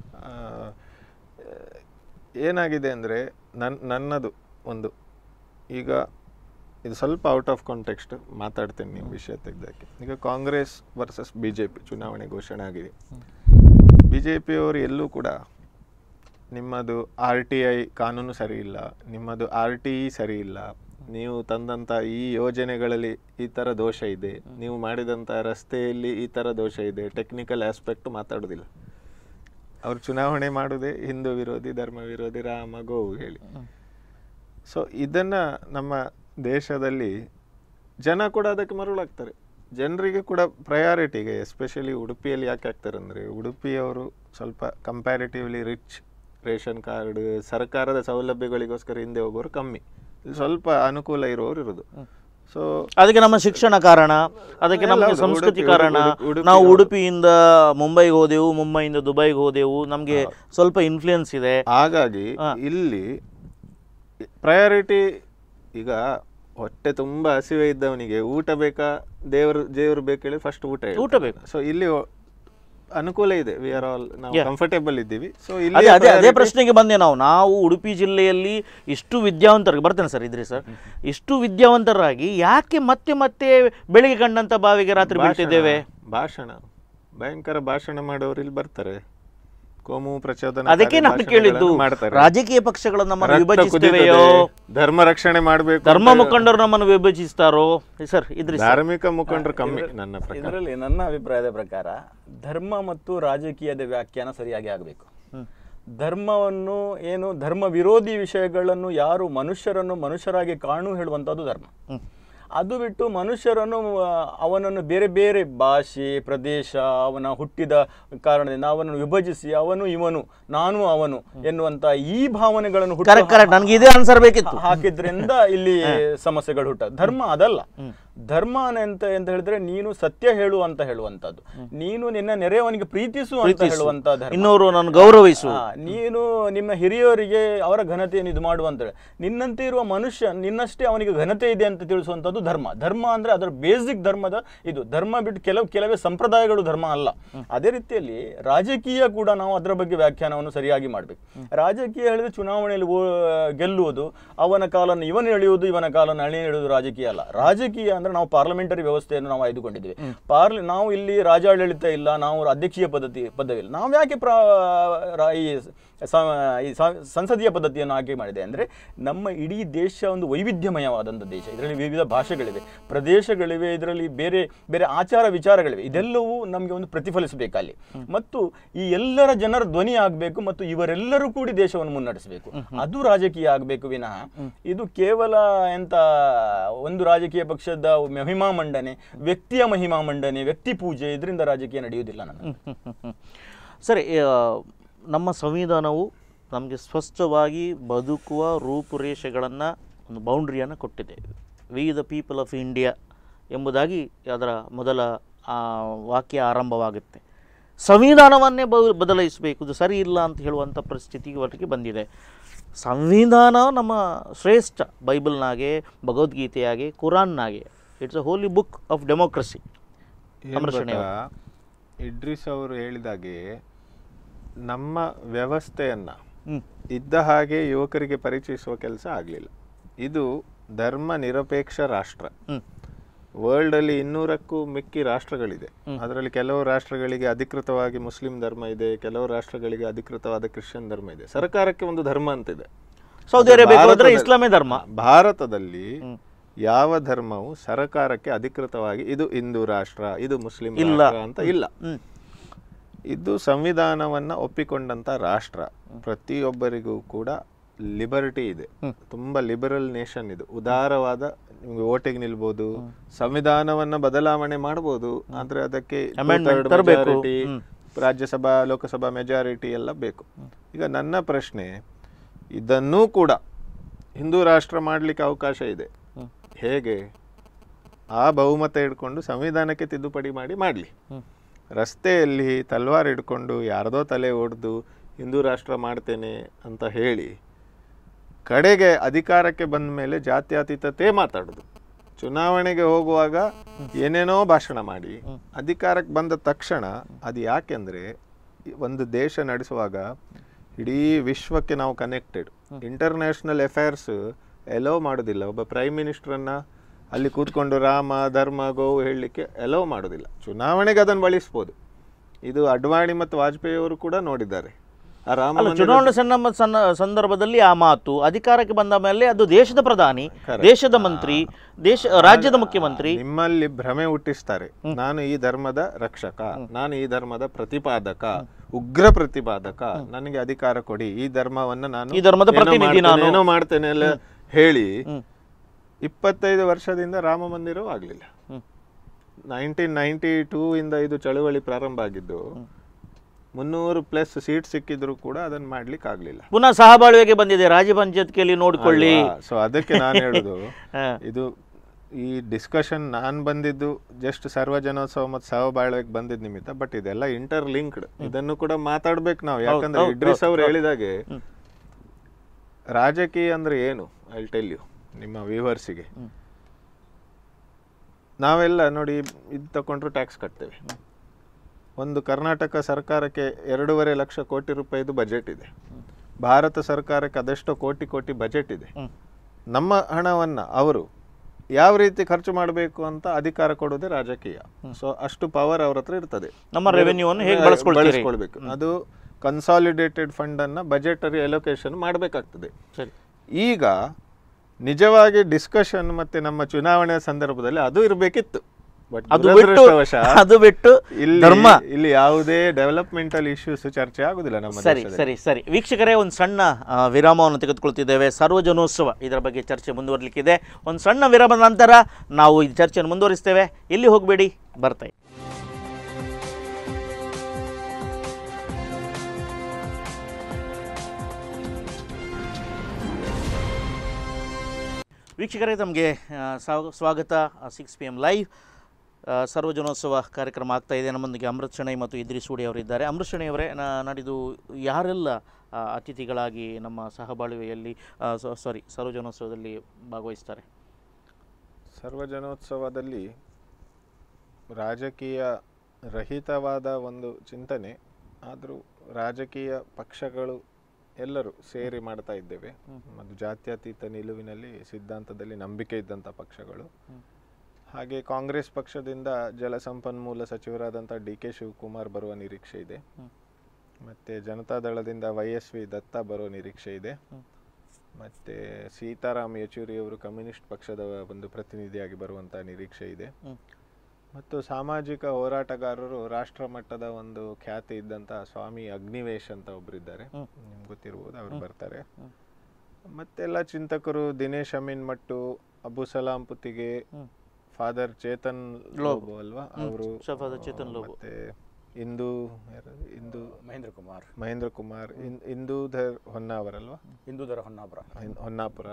ಏನಾಗಿದೆ ಅಂದರೆ ನನ್ನ ನನ್ನದು ಒಂದು, ಈಗ ಇದು ಸ್ವಲ್ಪ ಔಟ್ ಆಫ್ ಕಾಂಟೆಕ್ಸ್ಟ್ ಮಾತಾಡ್ತೇನೆ ನೀವು ವಿಷಯ ತೆಗೆದಕ್ಕೆ. ಈಗ Congress versus B J P ಚುನಾವಣೆ ಘೋಷಣೆ ಆಗಿದೆ. ಬಿ ಜೆ ಪಿಯವರು ಎಲ್ಲೂ ಕೂಡ ನಿಮ್ಮದು ಆರ್ ಟಿ ಐ ಕಾನೂನು ಸರಿ ಇಲ್ಲ, ನಿಮ್ಮದು ಆರ್ ಟಿ ಇ ಸರಿ ಇಲ್ಲ, ನೀವು ತಂದಂಥ ಈ ಯೋಜನೆಗಳಲ್ಲಿ ಈ ಥರ ದೋಷ ಇದೆ, ನೀವು ಮಾಡಿದಂಥ ರಸ್ತೆಯಲ್ಲಿ ಈ ಥರ ದೋಷ ಇದೆ, ಟೆಕ್ನಿಕಲ್ ಆಸ್ಪೆಕ್ಟ್ ಮಾತಾಡೋದಿಲ್ಲ. ಅವರು ಚುನಾವಣೆ ಮಾಡೋದೇ ಹಿಂದೂ ವಿರೋಧಿ, ಧರ್ಮ ವಿರೋಧಿ, ರಾಮ ಗೋವು ಹೇಳಿ. ಸೊ ಇದನ್ನು ನಮ್ಮ ದೇಶದಲ್ಲಿ ಜನ ಕೂಡ ಅದಕ್ಕೆ ಮರುಳಾಗ್ತಾರೆ. ಜನರಿಗೆ ಕೂಡ ಪ್ರಯಾರಿಟಿಗೆ, ಎಸ್ಪೆಷಲಿ ಉಡುಪಿಯಲ್ಲಿ ಯಾಕೆ ಆಗ್ತಾರೆ ಅಂದರೆ, ಉಡುಪಿಯವರು ಸ್ವಲ್ಪ ಕಂಪ್ಯಾರಿಟಿವ್ಲಿ ರಿಚ್, ರೇಷನ್ ಕಾರ್ಡ್ ಸರ್ಕಾರದ ಸೌಲಭ್ಯಗಳಿಗೋಸ್ಕರ ಹಿಂದೆ ಹೋಗೋರು ಕಮ್ಮಿ, ಸ್ವಲ್ಪ ಅನುಕೂಲ ಇರೋರು ಇರೋದು. ಸೊ ಅದಕ್ಕೆ ನಮ್ಮ ಶಿಕ್ಷಣ ಕಾರಣ, ಅದಕ್ಕೆ ನಮ್ಮ ಸಂಸ್ಕೃತಿ ಕಾರಣ. ನಾವು ಉಡುಪಿಯಿಂದ ಮುಂಬೈಗೆ ಹೋದೆವು, ಮುಂಬೈಯಿಂದ ದುಬೈಗೆ ಹೋದೆವು, ನಮಗೆ ಸ್ವಲ್ಪ ಇನ್ಫ್ಲೂಯೆನ್ಸ್ ಇದೆ. ಹಾಗಾಗಿ ಇಲ್ಲಿ ಪ್ರಯಾರಿಟಿ, ಈಗ ಹೊಟ್ಟೆ ತುಂಬಾ ಹಸಿವೆ ಇದ್ದವನಿಗೆ ಊಟ ಬೇಕಾ ದೇವರು ದೇವರು ಬೇಕೇಳಿ ಫಸ್ಟ್ ಊಟ ಊಟ ಬೇಕು. ಸೊ ಇಲ್ಲಿ ಅನುಕೂಲ ಇದೆ, ವಿ ಆರ್ ಆಲ್ ನಾವು ಕಂಫರ್ಟೇಬಲ್ ಇದ್ದೀವಿ. ಸೊ ಇಲ್ಲಿ ಅದೇ ಅದೇ ಪ್ರಶ್ನೆಗೆ ಬಂದೆ ನಾವು. ನಾವು ಉಡುಪಿ ಜಿಲ್ಲೆಯಲ್ಲಿ ಇಷ್ಟು ವಿದ್ಯಾವಂತರಿಗೆ ಬರ್ತೇನೆ ಸರ್ ಇದ್ರಿ ಸರ್, ಇಷ್ಟು ವಿದ್ಯಾವಂತರಾಗಿ ಯಾಕೆ ಮತ್ತೆ ಮತ್ತೆ ಬೆಳಿಗ್ಗೆ ಕಂಡಂತ ಬಾವಿಗೆ ರಾತ್ರಿ ಬೀಳ್ತಿದ್ದೇವೆ? ಭಾಷಣ, ಭಯಂಕರ ಭಾಷಣ ಮಾಡೋರು ಇಲ್ಲಿ ಬರ್ತಾರೆ, ಕೋಮು ಪ್ರಚೋದನ. ಅದಕ್ಕೆ ನಾನು ಕೇಳಿದ್ದು, ರಾಜಕೀಯ ಪಕ್ಷಗಳು ನಮ್ಮನ್ನು ವಿಭಜಿಸುತ್ತವೆಯೋ, ಧರ್ಮ ರಕ್ಷಣೆ ಮಾಡಬೇಕು, ಧರ್ಮ ಮುಖಂಡರು ನಮ್ಮನ್ನು ವಿಭಜಿಸ್ತಾರೋ? ಸರ್ ಇದ್ರಿ ಧಾರ್ಮಿಕ ಮುಖಂಡರು ಕಮ್ಮಿ ನನ್ನ ಪ್ರಕಾರ. ಇದರಲ್ಲಿ ನನ್ನ ಅಭಿಪ್ರಾಯದ ಪ್ರಕಾರ ಧರ್ಮ ಮತ್ತು ರಾಜಕೀಯದ ವ್ಯಾಖ್ಯಾನ ಸರಿಯಾಗಿ ಆಗಬೇಕು. ಧರ್ಮವನ್ನು ಏನು, ಧರ್ಮ ವಿರೋಧಿ ವಿಷಯಗಳನ್ನು ಯಾರು ಮನುಷ್ಯರನ್ನು ಮನುಷ್ಯರಾಗಿ ಕಾಣು ಹೇಳುವಂಥದ್ದು ಧರ್ಮ. ಅದು ಬಿಟ್ಟು ಮನುಷ್ಯರನ್ನು ಅವನನ್ನು ಬೇರೆ ಬೇರೆ ಭಾಷೆ ಪ್ರದೇಶ ಅವನ ಹುಟ್ಟಿದ ಕಾರಣದಿಂದ ಅವನನ್ನು ವಿಭಜಿಸಿ ಅವನು ಇವನು ನಾನು ಅವನು ಎನ್ನುವಂತ ಈ ಭಾವನೆಗಳನ್ನು ನನಗೆ ಇದೇ ಆನ್ಸರ್ ಬೇಕಿತ್ತು ಹಾಕಿದ್ರಿಂದ ಇಲ್ಲಿ ಸಮಸ್ಯೆಗಳು ಹುಟ್ಟ. ಧರ್ಮ ಅದಲ್ಲ. ಧರ್ಮ ಅಂತ ಎಂತ ಹೇಳಿದ್ರೆ ನೀನು ಸತ್ಯ ಹೇಳು ಅಂತ ಹೇಳುವಂತದ್ದು, ನೀನು ನಿನ್ನ ನೆರೆಯವನಿಗೆ ಪ್ರೀತಿಸು ಅಂತ ಹೇಳುವಂತ ಧರ್ಮ, ಇನ್ನೊರು ನಾನು ಗೌರವಿಸು, ನೀನು ನಿಮ್ಮ ಹಿರಿಯವರಿಗೆ ಅವರ ಘನತೆಯನ್ನು ಇದು ಮಾಡುವಂತ, ನಿನ್ನಂತೆ ಇರುವ ಮನುಷ್ಯ ನಿನ್ನಷ್ಟೇ ಅವನಿಗೆ ಘನತೆ ಇದೆ ಅಂತ ತಿಳಿಸುವಂತದ್ದು ಧರ್ಮ. ಧರ್ಮ ಅಂದ್ರೆ ಅದರ ಬೇಸಿಕ್ ಧರ್ಮದ ಇದು. ಧರ್ಮ ಬಿಟ್ಟು ಕೆಲವು ಕೆಲವೇ ಸಂಪ್ರದಾಯಗಳು ಧರ್ಮ ಅಲ್ಲ. ಅದೇ ರೀತಿಯಲ್ಲಿ ರಾಜಕೀಯ ಕೂಡ ನಾವು ಅದರ ಬಗ್ಗೆ ವ್ಯಾಖ್ಯಾನವನ್ನು ಸರಿಯಾಗಿ ಮಾಡ್ಬೇಕು. ರಾಜಕೀಯ ಹೇಳಿದ್ರೆ ಚುನಾವಣೆಯಲ್ಲಿ ಗೆಲ್ಲುವುದು, ಅವನ ಕಾಲನ್ನು ಇವನು ಎಳೆಯುವುದು, ಇವನ ಕಾಲನ್ನು ಅಳಿ ಎಳೆಯುವುದು ರಾಜಕೀಯ ಅಲ್ಲ. ರಾಜಕೀಯ ಅಂದ್ರೆ ನಾವು ಪಾರ್ಲಿಮೆಂಟರಿ ವ್ಯವಸ್ಥೆಯನ್ನು ನಾವು ಆಯ್ದುಕೊಂಡಿದ್ದೇವೆ. ಪಾರ್ಲಿ ನಾವು ಇಲ್ಲಿ ರಾಜಾಡಳಿತ ಇಲ್ಲ, ನಾವು ಅಧ್ಯಕ್ಷೀಯ ಪದ್ಧತಿ ಪದವಿ ಇಲ್ಲ. ನಾವು ಯಾಕೆ ಪ್ರ ಈ ಸಂಸದೀಯ ಪದ್ಧತಿಯನ್ನು ಆಯ್ಕೆ ಮಾಡಿದೆ ಅಂದರೆ ನಮ್ಮ ಇಡೀ ದೇಶ ಒಂದು ವೈವಿಧ್ಯಮಯವಾದಂಥ ದೇಶ. ಇದರಲ್ಲಿ ವಿವಿಧ ಭಾಷೆಗಳಿವೆ, ಪ್ರದೇಶಗಳಿವೆ, ಇದರಲ್ಲಿ ಬೇರೆ ಬೇರೆ ಆಚಾರ ವಿಚಾರಗಳಿವೆ. ಇದೆಲ್ಲವೂ ನಮಗೆ ಒಂದು ಪ್ರತಿಫಲಿಸಬೇಕಲ್ಲಿ ಮತ್ತು ಈ ಎಲ್ಲರ ಜನರ ಧ್ವನಿ ಆಗಬೇಕು ಮತ್ತು ಇವರೆಲ್ಲರೂ ಕೂಡಿ ದೇಶವನ್ನು ಮುನ್ನಡೆಸಬೇಕು. ಅದು ರಾಜಕೀಯ ಆಗಬೇಕು ವಿನಃ ಇದು ಕೇವಲ ಎಂತ ಒಂದು ರಾಜಕೀಯ ಪಕ್ಷದ ಮಹಿಮಾ ಮಂಡನೆ, ವ್ಯಕ್ತಿಯ ಮಹಿಮಾ ಮಂಡನೆ, ವ್ಯಕ್ತಿ ಪೂಜೆ, ಇದರಿಂದ ರಾಜಕೀಯ ನಡೆಯುವುದಿಲ್ಲ. ನನ್ನ ಸರಿ, ನಮ್ಮ ಸಂವಿಧಾನವು ನಮಗೆ ಸ್ಪಷ್ಟವಾಗಿ ಬದುಕುವ ರೂಪುರೇಷೆಗಳನ್ನು, ಒಂದು ಬೌಂಡ್ರಿಯನ್ನು ಕೊಟ್ಟಿದೆ. We the people of India ಎಂಬುದಾಗಿ ಅದರ ಮೊದಲ ವಾಕ್ಯ ಆರಂಭವಾಗುತ್ತೆ. ಸಂವಿಧಾನವನ್ನೇ ಬದಲಾಯಿಸಬೇಕು, ಇದು ಸರಿ ಇಲ್ಲ ಅಂತ ಹೇಳುವಂಥ ಪರಿಸ್ಥಿತಿವರೆಗೆ ಬಂದಿದೆ. ಸಂವಿಧಾನ ನಮ್ಮ ಶ್ರೇಷ್ಠ ಬೈಬಲ್ನಾಗೆ, ಭಗವದ್ಗೀತೆಯಾಗೆ, ಕುರಾನ್ನಾಗೆ, it's a holy book of democracy. Idris ಅವರು ಹೇಳಿದಾಗೆ ನಮ್ಮ ವ್ಯವಸ್ಥೆಯನ್ನು ಇದ್ದ ಹಾಗೆ ಯುವಕರಿಗೆ ಪರಿಚಯಿಸುವ ಕೆಲಸ ಆಗಲಿಲ್ಲ. ಇದು ಧರ್ಮ ನಿರಪೇಕ್ಷ ರಾಷ್ಟ್ರ. ವರ್ಲ್ಡ್ ಅಲ್ಲಿ ಇನ್ನೂರಕ್ಕೂ ಮಿಕ್ಕಿ ರಾಷ್ಟ್ರಗಳಿದೆ. ಅದರಲ್ಲಿ ಕೆಲವು ರಾಷ್ಟ್ರಗಳಿಗೆ ಅಧಿಕೃತವಾಗಿ ಮುಸ್ಲಿಂ ಧರ್ಮ ಇದೆ, ಕೆಲವು ರಾಷ್ಟ್ರಗಳಿಗೆ ಅಧಿಕೃತವಾದ ಕ್ರಿಶ್ಚಿಯನ್ ಧರ್ಮ ಇದೆ. ಸರ್ಕಾರಕ್ಕೆ ಒಂದು ಧರ್ಮ ಅಂತಿದೆ, ಸೌದಿ ಅರೇಬಿಯಾ ಇಸ್ಲಾಮೇ ಧರ್ಮ. ಭಾರತದಲ್ಲಿ ಯಾವ ಧರ್ಮವು ಸರ್ಕಾರಕ್ಕೆ ಅಧಿಕೃತವಾಗಿ ಇದು ಹಿಂದೂ ರಾಷ್ಟ್ರ, ಇದು ಮುಸ್ಲಿಂ ರಾಷ್ಟ್ರ ಅಂತ ಇಲ್ಲ. ಇದು ಸಂವಿಧಾನವನ್ನ ಒಪ್ಪಿಕೊಂಡಂತ ರಾಷ್ಟ್ರ. ಪ್ರತಿಯೊಬ್ಬರಿಗೂ ಕೂಡ ಲಿಬರ್ಟಿ ಇದೆ. ತುಂಬಾ ಲಿಬರಲ್ ನೇಷನ್ ಇದು. ಉದಾರವಾದ, ನಿಮ್ಗೆ ವೋಟಿಂಗ್ ನಿಲ್ಬಹುದು, ಸಂವಿಧಾನವನ್ನ ಬದಲಾವಣೆ ಮಾಡಬಹುದು, ಆದ್ರೆ ಅದಕ್ಕೆ ಮೆಜಾರಿಟಿ, ರಾಜ್ಯಸಭಾ ಲೋಕಸಭಾ ಮೆಜಾರಿಟಿ ಎಲ್ಲ ಬೇಕು. ಈಗ ನನ್ನ ಪ್ರಶ್ನೆ, ಇದನ್ನೂ ಕೂಡ ಹಿಂದೂ ರಾಷ್ಟ್ರ ಮಾಡ್ಲಿಕ್ಕೆ ಅವಕಾಶ ಇದೆ. ಹೇಗೆ? ಆ ಬಹುಮತ ಹಿಡ್ಕೊಂಡು ಸಂವಿಧಾನಕ್ಕೆ ತಿದ್ದುಪಡಿ ಮಾಡಿ ಮಾಡಲಿ. ರಸ್ತೆಯಲ್ಲಿ ತಲ್ವಾರ್ ಹಿಡ್ಕೊಂಡು ಯಾರದೋ ತಲೆ ಒಡೆದು ಹಿಂದೂ ರಾಷ್ಟ್ರ ಮಾಡ್ತೇನೆ ಅಂತ ಹೇಳಿ ಕಡೆಗೆ ಅಧಿಕಾರಕ್ಕೆ ಬಂದ ಮೇಲೆ ಜಾತ್ಯತೀತತೆ ಮಾತಾಡೋದು, ಚುನಾವಣೆಗೆ ಹೋಗುವಾಗ ಏನೇನೋ ಭಾಷಣ ಮಾಡಿ ಅಧಿಕಾರಕ್ಕೆ ಬಂದ ತಕ್ಷಣ ಅದು ಯಾಕೆಂದರೆ ಒಂದು ದೇಶ ನಡೆಸುವಾಗ ಇಡೀ ವಿಶ್ವಕ್ಕೆ ನಾವು ಕನೆಕ್ಟೆಡ್. ಇಂಟರ್ನ್ಯಾಷನಲ್ ಅಫೇರ್ಸ್ ಎಲೋ ಮಾಡೋದಿಲ್ಲ. ಒಬ್ಬ ಪ್ರೈಮ್ ಮಿನಿಸ್ಟ್ರನ್ನ ಅಲ್ಲಿ ಕೂತ್ಕೊಂಡು ರಾಮ ಧರ್ಮ ಗೋವು ಹೇಳಲಿಕ್ಕೆ ಎಲೋ ಮಾಡೋದಿಲ್ಲ. ಚುನಾವಣೆಗೆ ಅದನ್ನು ಬಳಸ್ಬೋದು. ಇದು ಅಡ್ವಾಣಿ ಮತ್ತು ವಾಜಪೇಯಿ ಅವರು ಕೂಡ ನೋಡಿದ್ದಾರೆ. ಆ ರಾಮ ಚುನಾವಣೆ ಸಣ್ಣ ಸಂದರ್ಭದಲ್ಲಿ ಆ ಮಾತು, ಅಧಿಕಾರಕ್ಕೆ ಬಂದ ಮೇಲೆ ಅದು ದೇಶದ ಪ್ರಧಾನಿ, ದೇಶದ ಮಂತ್ರಿ, ದೇಶ ರಾಜ್ಯದ ಮುಖ್ಯಮಂತ್ರಿ ನಿಮ್ಮಲ್ಲಿ ಭ್ರಮೆ ಹುಟ್ಟಿಸ್ತಾರೆ. ನಾನು ಈ ಧರ್ಮದ ರಕ್ಷಕ, ನಾನು ಈ ಧರ್ಮದ ಪ್ರತಿಪಾದಕ, ಉಗ್ರ ಪ್ರತಿಪಾದಕ, ನನಗೆ ಅಧಿಕಾರ ಕೊಡಿ, ಈ ಧರ್ಮವನ್ನ ನಾನು ಈ ಧರ್ಮದ ಪ್ರತಿನಿಧಿ ನಾನು ಏನೋ ಮಾಡ್ತೇನೆ ಎಲ್ಲ ಹೇಳಿ ಇಪ್ಪತ್ತೈದು ವರ್ಷದಿಂದ ರಾಮ ಮಂದಿರವೂ ಆಗಲಿಲ್ಲ. ನೈನ್ಟೀನ್ ನೈನ್ಟಿ ಟೂ ಇಂದ ಇದು ಚಳುವಳಿ ಪ್ರಾರಂಭ ಆಗಿದ್ದು, ಮುನ್ನೂರು ಪ್ಲಸ್ ಸೀಟ್ ಸಿಕ್ಕಿದ್ರು ಕೂಡ ಅದನ್ನ ಮಾಡ್ಲಿಕ್ಕೆ ಆಗ್ಲಿಲ್ಲ. ಪುನಃ ಸಹಬಾಳ್ವೆಗೆ ಬಂದಿದೆ, ರಾಜ್ಯ ಪಂಚಾಯತ್ಗೆ ನೋಡಿಕೊಳ್ಳಿ. ಸೊ ಅದಕ್ಕೆ ನಾನು ಹೇಳುದು, ಇದು ಈ ಡಿಸ್ಕಷನ್ ನಾನು ಬಂದಿದ್ದು ಜಸ್ಟ್ ಸರ್ವಜನೋತ್ಸವ ಮತ್ತು ಸಹಬಾಳ್ವೆಗೆ ಬಂದಿದ್ದ ನಿಮಿತ್ತ. ಬಟ್ ಇದೆಲ್ಲ ಇಂಟರ್ ಲಿಂಕ್ಡ್, ಇದನ್ನು ಕೂಡ ಮಾತಾಡ್ಬೇಕು ನಾವು. ಯಾಕಂದ್ರೆ ಇಡ್ರಿಸ್ ಅವ್ರು ಹೇಳಿದಾಗೆ ರಾಜಕೀಯ ಅಂದ್ರೆ ಏನು, ಐ ವಿಲ್ ಟೆಲ್ ಯು ನಿಮ್ಮ ವ್ಯೂವರ್ಸಿಗೆ. ನಾವೆಲ್ಲ ನೋಡಿ, ಇದು ತಗೊಂಡ್ರು ಟ್ಯಾಕ್ಸ್ ಕಟ್ತೇವೆ. ಒಂದು ಕರ್ನಾಟಕ ಸರ್ಕಾರಕ್ಕೆ ಎರಡೂವರೆ ಲಕ್ಷ ಕೋಟಿ ರೂಪಾಯಿದು ಬಜೆಟ್ ಇದೆ. ಭಾರತ ಸರ್ಕಾರಕ್ಕೆ ಅದೆಷ್ಟೋ ಕೋಟಿ ಕೋಟಿ ಬಜೆಟ್ ಇದೆ. ನಮ್ಮ ಹಣವನ್ನ ಅವರು ಯಾವ ರೀತಿ ಖರ್ಚು ಮಾಡಬೇಕು ಅಂತ ಅಧಿಕಾರ ಕೊಡೋದೇ ರಾಜಕೀಯ. ಸೊ ಅಷ್ಟು ಪವರ್ ಅವ್ರ ಹತ್ರ ಇರ್ತದೆ. ನಮ್ಮ ರೆವೆನ್ಯೂವನ್ನು ಹೇಗೆ ಬಳಸ್ಕೊಳ್ಬೇಕು, ಅದು ಕನ್ಸಾಲಿಡೇಟೆಡ್ ಫಂಡ್ ಅನ್ನ ಬಜೆಟರಿ ಅಲೋಕೇಶನ್ ಮಾಡಬೇಕಾಗ್ತದೆ. ಈಗ ನಿಜವಾಗಿ ಡಿಸ್ಕಷನ್ ಮತ್ತೆ ನಮ್ಮ ಚುನಾವಣೆ ಸಂದರ್ಭದಲ್ಲಿ ಅದು ಇರಬೇಕಿತ್ತು. ಬಟ್ ಅದು ಬಿಟ್ಟು ಅದು ಬಿಟ್ಟು ಧರ್ಮ ಇಲ್ಲಿ ಯಾವುದೇ ಡೆವಲಪ್ಮೆಂಟಲ್ ಇಶ್ಯೂಸ್ ಚರ್ಚೆ ಆಗುದಿಲ್ಲ ನಮ್ಮ ಸರಿ ಸರಿ ಸರಿ ವೀಕ್ಷಕರೇ, ಒಂದು ಸಣ್ಣ ವಿರಾಮವನ್ನು ತೆಗೆದುಕೊಳ್ತಿದ್ದೇವೆ. ಸರ್ವಜನೋತ್ಸವ ಇದರ ಬಗ್ಗೆ ಚರ್ಚೆ ಮುಂದುವರಲಿಕ್ಕಿದೆ. ಒಂದು ಸಣ್ಣ ವಿರಾಮದ ನಂತರ ನಾವು ಈ ಚರ್ಚೆಯನ್ನು ಮುಂದುವರಿಸ್ತೇವೆ. ಎಲ್ಲಿ ಹೋಗಬೇಡಿ, ಬರ್ತಾ ವೀಕ್ಷಕರೇ, ತಮಗೆ ಸ್ವಾಗತ. ಸಿಕ್ಸ್ ಪಿ ಎಮ್ ಲೈವ್ ಸರ್ವಜನೋತ್ಸವ ಕಾರ್ಯಕ್ರಮ ಆಗ್ತಾ ಇದೆ. ನಮ್ಮೊಂದಿಗೆ ಅಮೃತ್ ಶೆಣೈ ಮತ್ತು ಇದ್ರಿಸ್ ಅವರಿದ್ದಾರೆ. ಅಮೃತ್ ಶೆಣೈ ಅವರೇ, ನಾಡಿದ್ದು ಯಾರೆಲ್ಲ ಅತಿಥಿಗಳಾಗಿ ನಮ್ಮ ಸಹಬಾಳ್ವೆಯಲ್ಲಿ ಸಾರಿ ಸರ್ವಜನೋತ್ಸವದಲ್ಲಿ ಭಾಗವಹಿಸ್ತಾರೆ? ಸರ್ವಜನೋತ್ಸವದಲ್ಲಿ ರಾಜಕೀಯ ರಹಿತವಾದ ಒಂದು ಚಿಂತನೆ, ಆದರೂ ರಾಜಕೀಯ ಪಕ್ಷಗಳು ಎಲ್ಲರೂ ಸೇರಿ ಮಾಡ್ತಾ ಇದ್ದೇವೆ. ಮತ್ತು ಜಾತ್ಯತೀತ ನಿಲುವಿನಲ್ಲಿ ಸಿದ್ಧಾಂತದಲ್ಲಿ ನಂಬಿಕೆ ಇದ್ದಂಥ ಪಕ್ಷಗಳು. ಹಾಗೆ ಕಾಂಗ್ರೆಸ್ ಪಕ್ಷದಿಂದ ಜಲಸಂಪನ್ಮೂಲ ಸಚಿವರಾದಂಥ ಡಿ ಕೆ ಶಿವಕುಮಾರ್ ಬರುವ ನಿರೀಕ್ಷೆ ಇದೆ. ಮತ್ತು ಜನತಾದಳದಿಂದ ವೈ ಎಸ್ ವಿ ದತ್ತ ಬರುವ ನಿರೀಕ್ಷೆ ಇದೆ. ಮತ್ತು ಸೀತಾರಾಮ್ ಯೆಚೂರಿ ಅವರು ಕಮ್ಯುನಿಸ್ಟ್ ಪಕ್ಷದ ಒಂದು ಪ್ರತಿನಿಧಿಯಾಗಿ ಬರುವಂಥ ನಿರೀಕ್ಷೆ ಇದೆ. ಮತ್ತು ಸಾಮಾಜಿಕ ಹೋರಾಟಗಾರರು ರಾಷ್ಟ್ರ ಮಟ್ಟದ ಒಂದು ಖ್ಯಾತಿ ಇದ್ದಂಥ ಸ್ವಾಮಿ ಅಗ್ನಿವೇಶ್ ಅಂತ ಒಬ್ಬರಿದ್ದಾರೆ, ನಿಮ್ಗೆ ಗೊತ್ತಿರ್ಬೋದು, ಅವರು ಬರ್ತಾರೆ. ಮತ್ತೆಲ್ಲ ಚಿಂತಕರು ದಿನೇಶ್ ಅಮೀನ್ ಮಟ್ಟು, ಅಬು ಸಲಾಂ ಪುತ್ತಿಗೆ, ಫಾದರ್ ಚೇತನ್ ಲೋಬೋ ಅಲ್ವಾ ಅವರು, ಮತ್ತೆ ಇಂದು ಇಂದು ಮಹೇಂದ್ರ ಕುಮಾರ್ ಮಹೇಂದ್ರ ಕುಮಾರ್ ಇಂದೂಧರ್ ಹೊನ್ನಾವರ್ ಅಲ್ವಾ, ಇಂದೂಧರ ಹೊನ್ನಾಪುರ ಹೊನ್ನಾಪುರ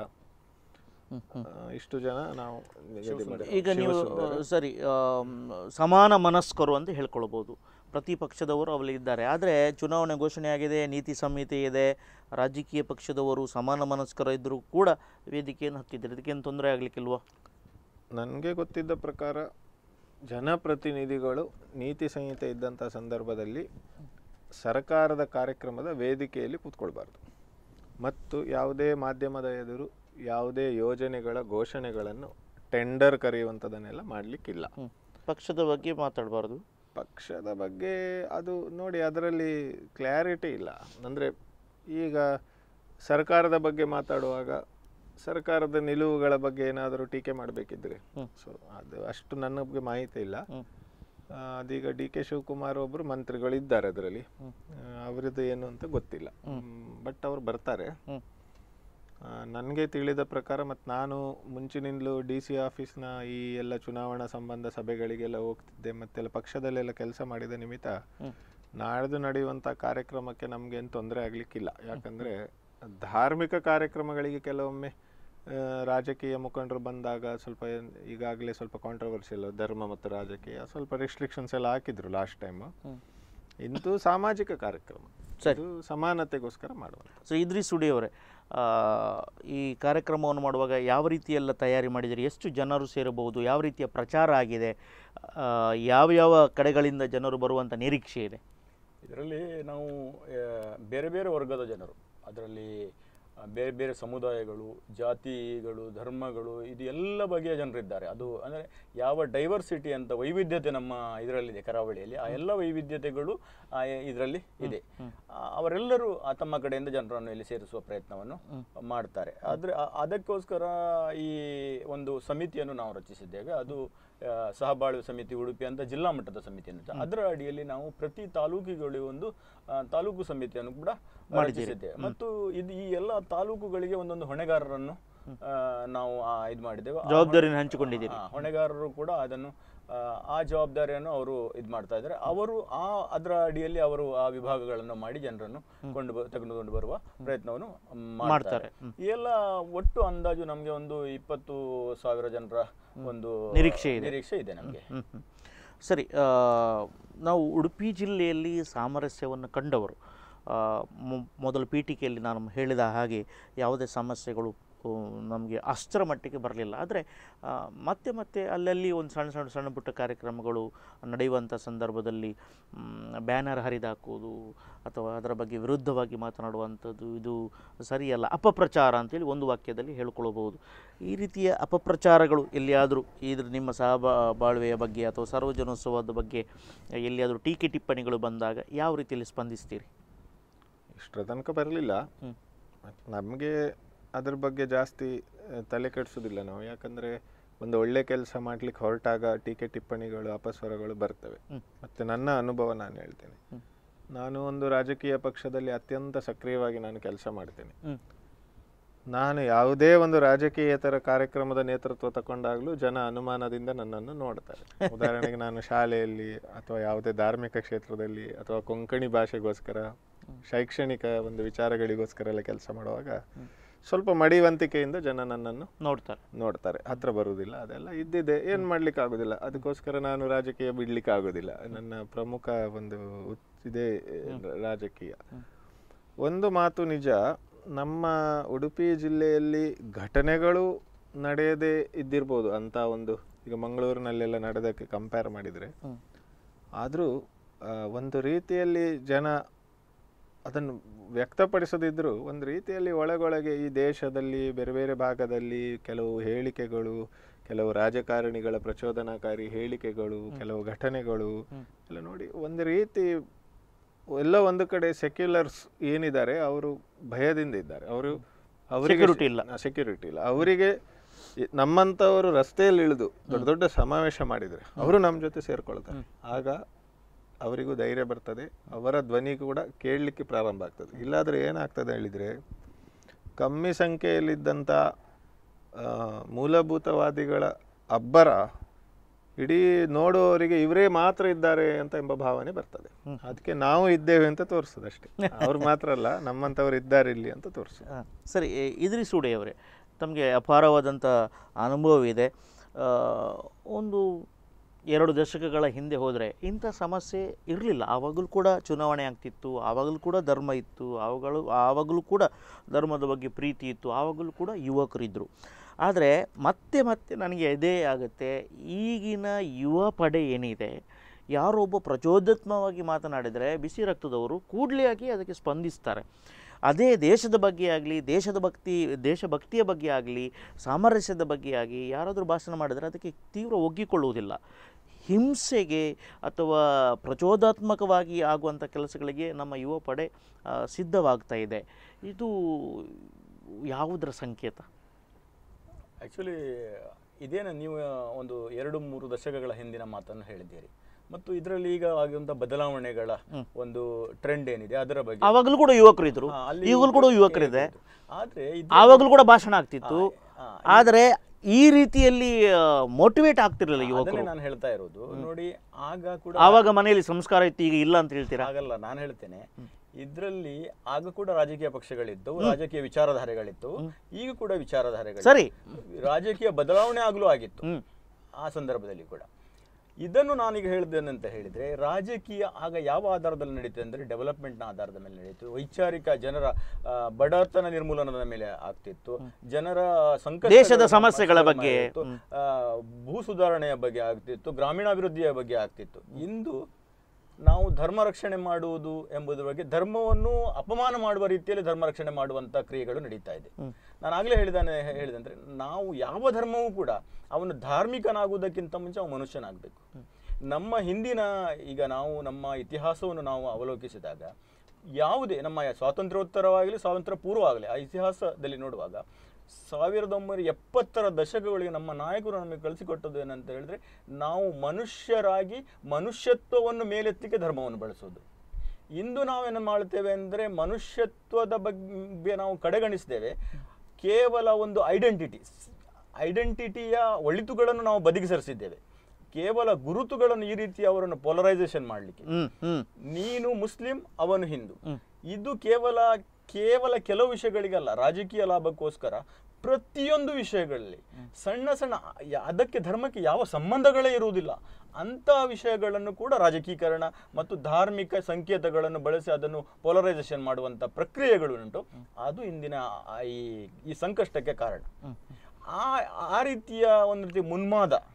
ಇಷ್ಟು ಜನ ನಾವು ಈಗ ನೀವು ಸರಿ ಸಮಾನ ಮನಸ್ಕರು ಅಂತ ಹೇಳ್ಕೊಳ್ಬೋದು. ಪ್ರತಿ ಪಕ್ಷದವರು ಅವಲ್ಲಿ ಇದ್ದಾರೆ. ಆದರೆ ಚುನಾವಣೆ ಘೋಷಣೆಯಾಗಿದೆ, ನೀತಿ ಸಂಹಿತೆ ಇದೆ, ರಾಜಕೀಯ ಪಕ್ಷದವರು ಸಮಾನ ಮನಸ್ಕರ ಇದ್ದರೂ ಕೂಡ ವೇದಿಕೆಯನ್ನು ಹತ್ತಿದ್ದಾರೆ. ಇದಕ್ಕೇನು ತೊಂದರೆ ಆಗಲಿಕ್ಕಿಲ್ವಾ? ನನಗೆ ಗೊತ್ತಿದ್ದ ಪ್ರಕಾರ ಜನಪ್ರತಿನಿಧಿಗಳು ನೀತಿ ಸಂಹಿತೆ ಇದ್ದಂಥ ಸಂದರ್ಭದಲ್ಲಿ ಸರ್ಕಾರದ ಕಾರ್ಯಕ್ರಮದ ವೇದಿಕೆಯಲ್ಲಿ ಕೂತ್ಕೊಳ್ಬಾರ್ದು ಮತ್ತು ಯಾವುದೇ ಮಾಧ್ಯಮದ ಎದುರು ಯಾವುದೇ ಯೋಜನೆಗಳ ಘೋಷಣೆಗಳನ್ನು ಟೆಂಡರ್ ಕರೆಯುವಂಥದ್ದನ್ನೆಲ್ಲ ಮಾಡಲಿಕ್ಕಿಲ್ಲ. ಪಕ್ಷದ ಬಗ್ಗೆ ಮಾತಾಡಬಾರ್ದು. ಪಕ್ಷದ ಬಗ್ಗೆ ಅದು ನೋಡಿ, ಅದರಲ್ಲಿ ಕ್ಲಾರಿಟಿ ಇಲ್ಲ. ಅಂದರೆ ಈಗ ಸರ್ಕಾರದ ಬಗ್ಗೆ ಮಾತಾಡುವಾಗ ಸರ್ಕಾರದ ನಿಲುವುಗಳ ಬಗ್ಗೆ ಏನಾದರೂ ಟೀಕೆ ಮಾಡಬೇಕಿದ್ರೆ, ಸೊ ಅದು ಅಷ್ಟು ನನ್ನ ಬಗ್ಗೆ ಮಾಹಿತಿ ಇಲ್ಲ. ಅದೀಗ ಡಿ ಕೆ ಶಿವಕುಮಾರ್ ಒಬ್ಬರು ಮಂತ್ರಿಗಳಿದ್ದಾರೆ, ಅದರಲ್ಲಿ ಅವರದ್ದು ಏನು ಅಂತ ಗೊತ್ತಿಲ್ಲ. ಬಟ್ ಅವ್ರು ಬರ್ತಾರೆ. ನನಗೆ ತಿಳಿದ ಪ್ರಕಾರ, ಮತ್ತು ನಾನು ಮುಂಚಿನಿಂದಲೂ ಡಿ ಸಿ ಆಫೀಸ್ನ ಈ ಎಲ್ಲ ಚುನಾವಣಾ ಸಂಬಂಧ ಸಭೆಗಳಿಗೆಲ್ಲ ಹೋಗ್ತಿದ್ದೆ, ಮತ್ತೆಲ್ಲ ಪಕ್ಷದಲ್ಲೆಲ್ಲ ಕೆಲಸ ಮಾಡಿದ ನಿಮಿತ್ತ ನಾಡ್ದು ನಡೆಯುವಂಥ ಕಾರ್ಯಕ್ರಮಕ್ಕೆ ನಮಗೇನು ತೊಂದರೆ ಆಗಲಿಕ್ಕಿಲ್ಲ. ಯಾಕಂದರೆ ಧಾರ್ಮಿಕ ಕಾರ್ಯಕ್ರಮಗಳಿಗೆ ಕೆಲವೊಮ್ಮೆ ರಾಜಕೀಯ ಮುಖಂಡರು ಬಂದಾಗ ಸ್ವಲ್ಪ ಈಗಾಗಲೇ ಸ್ವಲ್ಪ ಕಾಂಟ್ರವರ್ಸಿಯಲ್ ಧರ್ಮ ಮತ್ತು ರಾಜಕೀಯ ಸ್ವಲ್ಪ ರಿಸ್ಟ್ರಿಕ್ಷನ್ಸ್ ಎಲ್ಲ ಹಾಕಿದ್ರು ಲಾಸ್ಟ್ ಟೈಮ್. ಇಂದು ಸಾಮಾಜಿಕ ಕಾರ್ಯಕ್ರಮ, ಇದು ಸಮಾನತೆಗೋಸ್ಕರ ಮಾಡುವಂಥ. ಸೊ ಇದ್ರಿಸ್ ಅವರೇ, ಈ ಕಾರ್ಯಕ್ರಮವನ್ನು ಮಾಡುವಾಗ ಯಾವ ರೀತಿಯೆಲ್ಲ ತಯಾರಿ ಮಾಡಿದರೆ, ಎಷ್ಟು ಜನರು ಸೇರಬಹುದು, ಯಾವ ರೀತಿಯ ಪ್ರಚಾರ ಆಗಿದೆ, ಯಾವ ಯಾವ ಕಡೆಗಳಿಂದ ಜನರು ಬರುವಂಥ ನಿರೀಕ್ಷೆ ಇದೆ? ಇದರಲ್ಲಿ ನಾವು ಬೇರೆ ಬೇರೆ ವರ್ಗದ ಜನರು, ಅದರಲ್ಲಿ ಬೇರೆ ಬೇರೆ ಸಮುದಾಯಗಳು, ಜಾತಿಗಳು, ಧರ್ಮಗಳು, ಇದು ಎಲ್ಲ ಬಗೆಯ ಜನರಿದ್ದಾರೆ. ಅದು ಅಂದರೆ ಯಾವ ಡೈವರ್ಸಿಟಿ ಅಂತ ವೈವಿಧ್ಯತೆ ನಮ್ಮ ಇದರಲ್ಲಿದೆ ಕರಾವಳಿಯಲ್ಲಿ, ಆ ಎಲ್ಲ ವೈವಿಧ್ಯತೆಗಳು ಇದರಲ್ಲಿ ಇದೆ. ಅವರೆಲ್ಲರೂ ತಮ್ಮ ಕಡೆಯಿಂದ ಜನರನ್ನು ಇಲ್ಲಿ ಸೇರಿಸುವ ಪ್ರಯತ್ನವನ್ನು ಮಾಡ್ತಾರೆ. ಆದರೆ ಅದಕ್ಕೋಸ್ಕರ ಈ ಒಂದು ಸಮಿತಿಯನ್ನು ನಾವು ರಚಿಸಿದ್ದೇವೆ. ಅದು ಸಹಬಾಳ್ವೆ ಸಮಿತಿ ಉಡುಪಿ ಅಂತ ಜಿಲ್ಲಾ ಮಟ್ಟದ ಸಮಿತಿಯನ್ನು, ಅದರ ಅಡಿಯಲ್ಲಿ ನಾವು ಪ್ರತಿ ತಾಲೂಕಿಗಳಿಗೆ ಒಂದು ತಾಲೂಕು ಸಮಿತಿಯನ್ನು ಕೂಡ ರಚಿಸಿದ್ದೇವೆ. ಮತ್ತು ಇದು ಈ ಎಲ್ಲ ತಾಲೂಕುಗಳಿಗೆ ಒಂದೊಂದು ಹೊಣೆಗಾರರನ್ನು ನಾವು ಇದು ಮಾಡಿದ್ದೇವೆ, ಜವಾಬ್ದಾರಿಯನ್ನು ಹಂಚಿಕೊಂಡಿದ್ದೀವಿ. ಹೊಣೆಗಾರರು ಕೂಡ ಅದನ್ನು ಆ ಜವಾಬ್ದಾರಿಯನ್ನು ಅವರು ಇದು ಮಾಡ್ತಾ ಇದ್ದಾರೆ. ಅವರು ಆ ಅದರ ಅಡಿಯಲ್ಲಿ ಅವರು ಆ ವಿಭಾಗಗಳನ್ನು ಮಾಡಿ ಜನರನ್ನು ಕೊಂಡು ತೆಗೆದುಕೊಂಡು ಬರುವ ಪ್ರಯತ್ನವನ್ನು ಮಾಡ್ತಾರೆ. ಈ ಎಲ್ಲ ಒಟ್ಟು ಅಂದಾಜು ನಮಗೆ ಒಂದು ಇಪ್ಪತ್ತು ಸಾವಿರ ಜನರ ಒಂದು ನಿರೀಕ್ಷೆ ನಿರೀಕ್ಷೆ ಇದೆ ನಮಗೆ. ಸರಿ, ನಾವು ಉಡುಪಿ ಜಿಲ್ಲೆಯಲ್ಲಿ ಸಾಮರಸ್ಯವನ್ನು ಕಂಡವರು. ಮೊದಲು ಪೀಠಿಕೆಯಲ್ಲಿ ನಾನು ಹೇಳಿದ ಹಾಗೆ ಯಾವುದೇ ಸಮಸ್ಯೆಗಳು ನಮಗೆ ಅಷ್ಟರ ಮಟ್ಟಿಗೆ ಬರಲಿಲ್ಲ. ಆದರೆ ಮತ್ತೆ ಮತ್ತೆ ಅಲ್ಲಲ್ಲಿ ಒಂದು ಸಣ್ಣ ಸಣ್ಣ ಸಣ್ಣ ಪುಟ್ಟ ಕಾರ್ಯಕ್ರಮಗಳು ನಡೆಯುವಂಥ ಸಂದರ್ಭದಲ್ಲಿ ಬ್ಯಾನರ್ ಹರಿದಾಕುವುದು ಅಥವಾ ಅದರ ಬಗ್ಗೆ ವಿರುದ್ಧವಾಗಿ ಮಾತನಾಡುವಂಥದ್ದು ಇದು ಸರಿಯಲ್ಲ, ಅಪಪ್ರಚಾರ ಅಂತೇಳಿ ಒಂದು ವಾಕ್ಯದಲ್ಲಿ ಹೇಳ್ಕೊಳ್ಬೋದು. ಈ ರೀತಿಯ ಅಪಪ್ರಚಾರಗಳು ಎಲ್ಲಿಯಾದರೂ ಇದ್ರ ನಿಮ್ಮ ಸಹ ಬಾಳ್ವೆಯ ಬಗ್ಗೆ ಅಥವಾ ಸರ್ವಜನೋತ್ಸವದ ಬಗ್ಗೆ ಎಲ್ಲಿಯಾದರೂ ಟೀಕೆ ಟಿಪ್ಪಣಿಗಳು ಬಂದಾಗ ಯಾವ ರೀತಿಯಲ್ಲಿ ಸ್ಪಂದಿಸ್ತೀರಿ? ಇಷ್ಟರ ತನಕ ಬರಲಿಲ್ಲ. ನಮಗೆ ಅದ್ರ ಬಗ್ಗೆ ಜಾಸ್ತಿ ತಲೆ ಕೆಡಿಸೋದಿಲ್ಲ ನಾವು. ಯಾಕಂದರೆ ಒಂದು ಒಳ್ಳೆ ಕೆಲಸ ಮಾಡ್ಲಿಕ್ಕೆ ಹೊರಟಾಗ ಟೀಕೆ ಟಿಪ್ಪಣಿಗಳು ಅಪಸ್ವರಗಳು ಬರ್ತವೆ. ಮತ್ತು ನನ್ನ ಅನುಭವ ನಾನು ಹೇಳ್ತೇನೆ. ನಾನು ಒಂದು ರಾಜಕೀಯ ಪಕ್ಷದಲ್ಲಿ ಅತ್ಯಂತ ಸಕ್ರಿಯವಾಗಿ ನಾನು ಕೆಲಸ ಮಾಡ್ತೇನೆ. ನಾನು ಯಾವುದೇ ಒಂದು ರಾಜಕೀಯೇತರ ಕಾರ್ಯಕ್ರಮದ ನೇತೃತ್ವ ತಗೊಂಡಾಗಲೂ ಜನ ಅನುಮಾನದಿಂದ ನನ್ನನ್ನು ನೋಡ್ತಾರೆ. ಉದಾಹರಣೆಗೆ ನಾನು ಶಾಲೆಯಲ್ಲಿ ಅಥವಾ ಯಾವುದೇ ಧಾರ್ಮಿಕ ಕ್ಷೇತ್ರದಲ್ಲಿ ಅಥವಾ ಕೊಂಕಣಿ ಭಾಷೆಗೋಸ್ಕರ ಶೈಕ್ಷಣಿಕ ಒಂದು ವಿಚಾರಗಳಿಗೋಸ್ಕರ ಎಲ್ಲ ಕೆಲಸ ಮಾಡುವಾಗ ಸ್ವಲ್ಪ ಮಡಿವಂತಿಕೆಯಿಂದ ಜನ ನನ್ನನ್ನು ನೋಡ್ತಾರೆ ನೋಡ್ತಾರೆ ಹತ್ರ ಬರುವುದಿಲ್ಲ. ಅದೆಲ್ಲ ಇದ್ದಿದೆ, ಏನು ಮಾಡ್ಲಿಕ್ಕೆ ಆಗೋದಿಲ್ಲ. ಅದಕ್ಕೋಸ್ಕರ ನಾನು ರಾಜಕೀಯ ಬಿಡ್ಲಿಕ್ಕೆ ಆಗೋದಿಲ್ಲ. ನನ್ನ ಪ್ರಮುಖ ಒಂದು ಇದೇ ರಾಜಕೀಯ. ಒಂದು ಮಾತು ನಿಜ, ನಮ್ಮ ಉಡುಪಿ ಜಿಲ್ಲೆಯಲ್ಲಿ ಘಟನೆಗಳು ನಡೆಯದೇ ಇದ್ದಿರ್ಬೋದು ಅಂತ ಒಂದು, ಈಗ ಮಂಗಳೂರಿನಲ್ಲೆಲ್ಲ ನಡೆದಕ್ಕೆ ಕಂಪೇರ್ ಮಾಡಿದರೆ, ಆದರೂ ಒಂದು ರೀತಿಯಲ್ಲಿ ಜನ ಅದನ್ನು ವ್ಯಕ್ತಪಡಿಸದಿದ್ದರೂ ಒಂದು ರೀತಿಯಲ್ಲಿ ಒಳಗೊಳಗೆ ಈ ದೇಶದಲ್ಲಿ ಬೇರೆ ಬೇರೆ ಭಾಗದಲ್ಲಿ ಕೆಲವು ಹೇಳಿಕೆಗಳು, ಕೆಲವು ರಾಜಕಾರಣಿಗಳ ಪ್ರಚೋದನಾಕಾರಿ ಹೇಳಿಕೆಗಳು, ಕೆಲವು ಘಟನೆಗಳು ಎಲ್ಲ ನೋಡಿ ಒಂದು ರೀತಿ ಎಲ್ಲ ಒಂದು ಕಡೆ ಸೆಕ್ಯುಲರ್ಸ್ ಏನಿದ್ದಾರೆ ಅವರು ಭಯದಿಂದ ಇದ್ದಾರೆ. ಅವರು ಅವರಿಗೆ ಸೆಕ್ಯೂರಿಟಿ ಇಲ್ಲ. ಅವರಿಗೆ ನಮ್ಮಂಥವರು ರಸ್ತೆಯಲ್ಲಿ ಇಳಿದು ದೊಡ್ಡ ದೊಡ್ಡ ಸಮಾವೇಶ ಮಾಡಿದರೆ ಅವರು ನಮ್ಮ ಜೊತೆ ಸೇರ್ಕೊಳ್ತಾರೆ. ಆಗ ಅವರಿಗೂ ಧೈರ್ಯ ಬರ್ತದೆ, ಅವರ ಧ್ವನಿ ಕೂಡ ಕೇಳಲಿಕ್ಕೆ ಪ್ರಾರಂಭ ಆಗ್ತದೆ. ಇಲ್ಲಾದರೆ ಏನಾಗ್ತದೆ ಹೇಳಿದರೆ, ಕಮ್ಮಿ ಸಂಖ್ಯೆಯಲ್ಲಿದ್ದಂಥ ಮೂಲಭೂತವಾದಿಗಳ ಅಬ್ಬರ ಇಡೀ ನೋಡುವವರಿಗೆ ಇವರೇ ಮಾತ್ರ ಇದ್ದಾರೆ ಅಂತ ಎಂಬ ಭಾವನೆ ಬರ್ತದೆ. ಅದಕ್ಕೆ ನಾವು ಇದ್ದೇವೆ ಅಂತ ತೋರಿಸೋದು ಅಷ್ಟೇ. ಅವ್ರು ಮಾತ್ರ ಅಲ್ಲ, ನಮ್ಮಂಥವ್ರು ಇದ್ದಾರೆ ಇಲ್ಲಿ ಅಂತ ತೋರಿಸೋದು. ಸರಿ, ಇದ್ರಿಸ್ ಉಡೆಯವರೇ, ತಮಗೆ ಅಪಾರವಾದಂಥ ಅನುಭವವಿದೆ. ಒಂದು ಎರಡು ದಶಕಗಳ ಹಿಂದೆ ಹೋದರೆ ಇಂಥ ಸಮಸ್ಯೆ ಇರಲಿಲ್ಲ. ಆವಾಗಲೂ ಕೂಡ ಚುನಾವಣೆ ಆಗ್ತಿತ್ತು, ಆವಾಗಲೂ ಕೂಡ ಧರ್ಮ ಇತ್ತು, ಆವಾಗಲೂ ಆವಾಗಲೂ ಕೂಡ ಧರ್ಮದ ಬಗ್ಗೆ ಪ್ರೀತಿ ಇತ್ತು, ಆವಾಗಲೂ ಕೂಡ ಯುವಕರಿದ್ದರು. ಆದರೆ ಮತ್ತೆ ಮತ್ತೆ ನನಗೆ ಇದೇ ಆಗುತ್ತೆ, ಈಗಿನ ಯುವ ಪಡೆ ಏನಿದೆ, ಯಾರೊಬ್ಬ ಪ್ರಚೋದಾತ್ಮಕವಾಗಿ ಮಾತನಾಡಿದರೆ ಬಿಸಿ ರಕ್ತದವರು ಕೂಡಲೇ ಆಗಿ ಅದಕ್ಕೆ ಸ್ಪಂದಿಸ್ತಾರೆ. ಅದೇ ದೇಶದ ಬಗ್ಗೆ ಆಗಲಿ, ದೇಶದ ಭಕ್ತಿ ದೇಶಭಕ್ತಿಯ ಬಗ್ಗೆ ಆಗಲಿ, ಸಾಮರಸ್ಯದ ಬಗ್ಗೆ ಆಗಿ ಯಾರಾದರೂ ಭಾಷಣ ಮಾಡಿದರೆ ಅದಕ್ಕೆ ತೀವ್ರ ಒಗ್ಗಿಕೊಳ್ಳುವುದಿಲ್ಲ. ಹಿಂಸೆಗೆ ಅಥವಾ ಪ್ರಚೋದಾತ್ಮಕವಾಗಿ ಆಗುವಂಥ ಕೆಲಸಗಳಿಗೆ ನಮ್ಮ ಯುವ ಪಡೆ ಸಿದ್ಧವಾಗ್ತಾ ಇದೆ. ಇದು ಯಾವುದರ ಸಂಕೇತ? ಆ್ಯಕ್ಚುಲಿ ಇದೇನು ನೀವು ಒಂದು ಎರಡು ಮೂರು ದಶಕಗಳ ಹಿಂದಿನ ಮಾತನ್ನು ಹೇಳಿದ್ದೀರಿ, ಮತ್ತು ಇದರಲ್ಲಿ ಈಗ ಆಗುವಂಥ ಬದಲಾವಣೆಗಳ ಒಂದು ಟ್ರೆಂಡ್ ಏನಿದೆ ಅದರ ಬಗ್ಗೆ. ಆವಾಗಲೂ ಕೂಡ ಯುವಕರು ಇದ್ರು, ಈಗಲೂ ಕೂಡ ಯುವಕರಿದೆ. ಆದರೆ ಆವಾಗಲೂ ಕೂಡ ಭಾಷಣ ಆಗ್ತಿತ್ತು, ಆದರೆ ಈ ರೀತಿಯಲ್ಲಿ ಮೋಟಿವೇಟ್ ಆಗ್ತಿರಲಿಲ್ಲ ಯುವಕರು. ನಾನು ಹೇಳ್ತಾ ಇರೋದು ನೋಡಿ, ಆಗ ಕೂಡ ಆವಾಗ ಮನೆಯಲ್ಲಿ ಸಂಸ್ಕಾರ ಇತ್ತು, ಈಗ ಇಲ್ಲ ಅಂತ ಹೇಳ್ತೀರಾ? ಆಗಲ್ಲ, ನಾನು ಹೇಳ್ತೇನೆ, ಇದರಲ್ಲಿ ಆಗ ಕೂಡ ರಾಜಕೀಯ ಪಕ್ಷಗಳಿದ್ದವು, ರಾಜಕೀಯ ವಿಚಾರಧಾರೆಗಳಿತ್ತು, ಈಗ ಕೂಡ ವಿಚಾರಧಾರೆಗಳು. ಸರಿ, ರಾಜಕೀಯ ಬದಲಾವಣೆ ಆಗಲೂ ಆಗಿತ್ತು ಆ ಸಂದರ್ಭದಲ್ಲಿ ಕೂಡ. ಇದನ್ನು ನಾನೀಗ ಹೇಳಿದ್ದೇನಂತ ಹೇಳಿದರೆ, ರಾಜಕೀಯ ಆಗ ಯಾವ ಆಧಾರದಲ್ಲಿ ನಡೀತದೆ ಅಂದರೆ ಡೆವಲಪ್ಮೆಂಟ್ನ ಆಧಾರದ ಮೇಲೆ ನಡೀತು. ವೈಚಾರಿಕ ಜನರ ಬಡತನ ನಿರ್ಮೂಲನದ ಮೇಲೆ ಆಗ್ತಿತ್ತು, ಜನರ ಸಂಕಷ್ಟ, ದೇಶದ ಸಮಸ್ಯೆಗಳ ಬಗ್ಗೆ, ಭೂ ಸುಧಾರಣೆಯ ಬಗ್ಗೆ ಆಗ್ತಿತ್ತು, ಗ್ರಾಮೀಣಾಭಿವೃದ್ಧಿಯ ಬಗ್ಗೆ ಆಗ್ತಿತ್ತು. ಇಂದು ನಾವು ಧರ್ಮ ರಕ್ಷಣೆ ಮಾಡುವುದು ಎಂಬುದರ ಬಗ್ಗೆ, ಧರ್ಮವನ್ನು ಅಪಮಾನ ಮಾಡುವ ರೀತಿಯಲ್ಲಿ ಧರ್ಮ ರಕ್ಷಣೆ ಮಾಡುವಂಥ ಕ್ರಿಯೆಗಳು ನಡೀತಾ ಇದೆ. ನಾನು ಆಗಲೇ ಹೇಳಿದಾನೆ ಹೇಳಿದಂದ್ರೆ, ನಾವು ಯಾವ ಧರ್ಮವೂ ಕೂಡ ಅವನು ಧಾರ್ಮಿಕನಾಗುವುದಕ್ಕಿಂತ ಮುಂಚೆ ಅವನು ಮನುಷ್ಯನಾಗಬೇಕು. ನಮ್ಮ ಹಿಂದಿನ, ಈಗ ನಾವು ನಮ್ಮ ಇತಿಹಾಸವನ್ನು ನಾವು ಅವಲೋಕಿಸಿದಾಗ, ಯಾವುದೇ ನಮ್ಮ ಸ್ವಾತಂತ್ರ್ಯೋತ್ತರವಾಗಲಿ ಸ್ವಾತಂತ್ರ್ಯ ಪೂರ್ವವಾಗಲಿ ಆ ಇತಿಹಾಸದಲ್ಲಿ ನೋಡುವಾಗ, ಸಾವಿರದ ಒಂಬೈನೂರ ಎಪ್ಪತ್ತರ ದಶಕಗಳಿಗೆ ನಮ್ಮ ನಾಯಕರು ನಮಗೆ ಕಳಿಸಿಕೊಟ್ಟದ್ದು ಏನಂತ ಹೇಳಿದ್ರೆ, ನಾವು ಮನುಷ್ಯರಾಗಿ ಮನುಷ್ಯತ್ವವನ್ನು ಮೇಲೆತ್ತಿಗೆ ಧರ್ಮವನ್ನು ಬಳಸೋದು. ಇಂದು ನಾವೇನು ಮಾಡ್ತೇವೆ ಅಂದರೆ, ಮನುಷ್ಯತ್ವದ ಬಗ್ಗೆ ನಾವು ಕಡೆಗಣಿಸ್ತೇವೆ. ಕೇವಲ ಒಂದು ಐಡೆಂಟಿಟಿ ಐಡೆಂಟಿಟಿಯ ಒಳಿತುಗಳನ್ನು ನಾವು ಬದಿಗೆ ಸರಿಸಿದ್ದೇವೆ. ಕೇವಲ ಗುರುತುಗಳನ್ನು ಈ ರೀತಿ ಅವರನ್ನು ಪೋಲರೈಸೇಷನ್ ಮಾಡಲಿಕ್ಕೆ, ನೀನು ಮುಸ್ಲಿಂ ಅವನು ಹಿಂದೂ, ಇದು ಕೇವಲ ಕೇವಲ ಕೆಲವು ವಿಷಯಗಳಿಗಲ್ಲ, ರಾಜಕೀಯ ಲಾಭಕ್ಕೋಸ್ಕರ ಪ್ರತಿಯೊಂದು ವಿಷಯಗಳಲ್ಲಿ ಸಣ್ಣ ಸಣ್ಣ, ಅದಕ್ಕೆ ಧರ್ಮಕ್ಕೆ ಯಾವ ಸಂಬಂಧಗಳೇ ಇರುವುದಿಲ್ಲ ಅಂಥ ವಿಷಯಗಳನ್ನು ಕೂಡ ರಾಜಕೀಕರಣ ಮತ್ತು ಧಾರ್ಮಿಕ ಸಂಕೇತಗಳನ್ನು ಬಳಸಿ ಅದನ್ನು ಪೋಲರೈಸೇಷನ್ ಮಾಡುವಂಥ ಪ್ರಕ್ರಿಯೆಗಳು ಉಂಟು. ಅದು ಇಂದಿನ ಈ ಈ ಸಂಕಷ್ಟಕ್ಕೆ ಕಾರಣ. ಆ ಆ ರೀತಿಯ ಒಂದು ರೀತಿ ಮುನ್ಮಾದ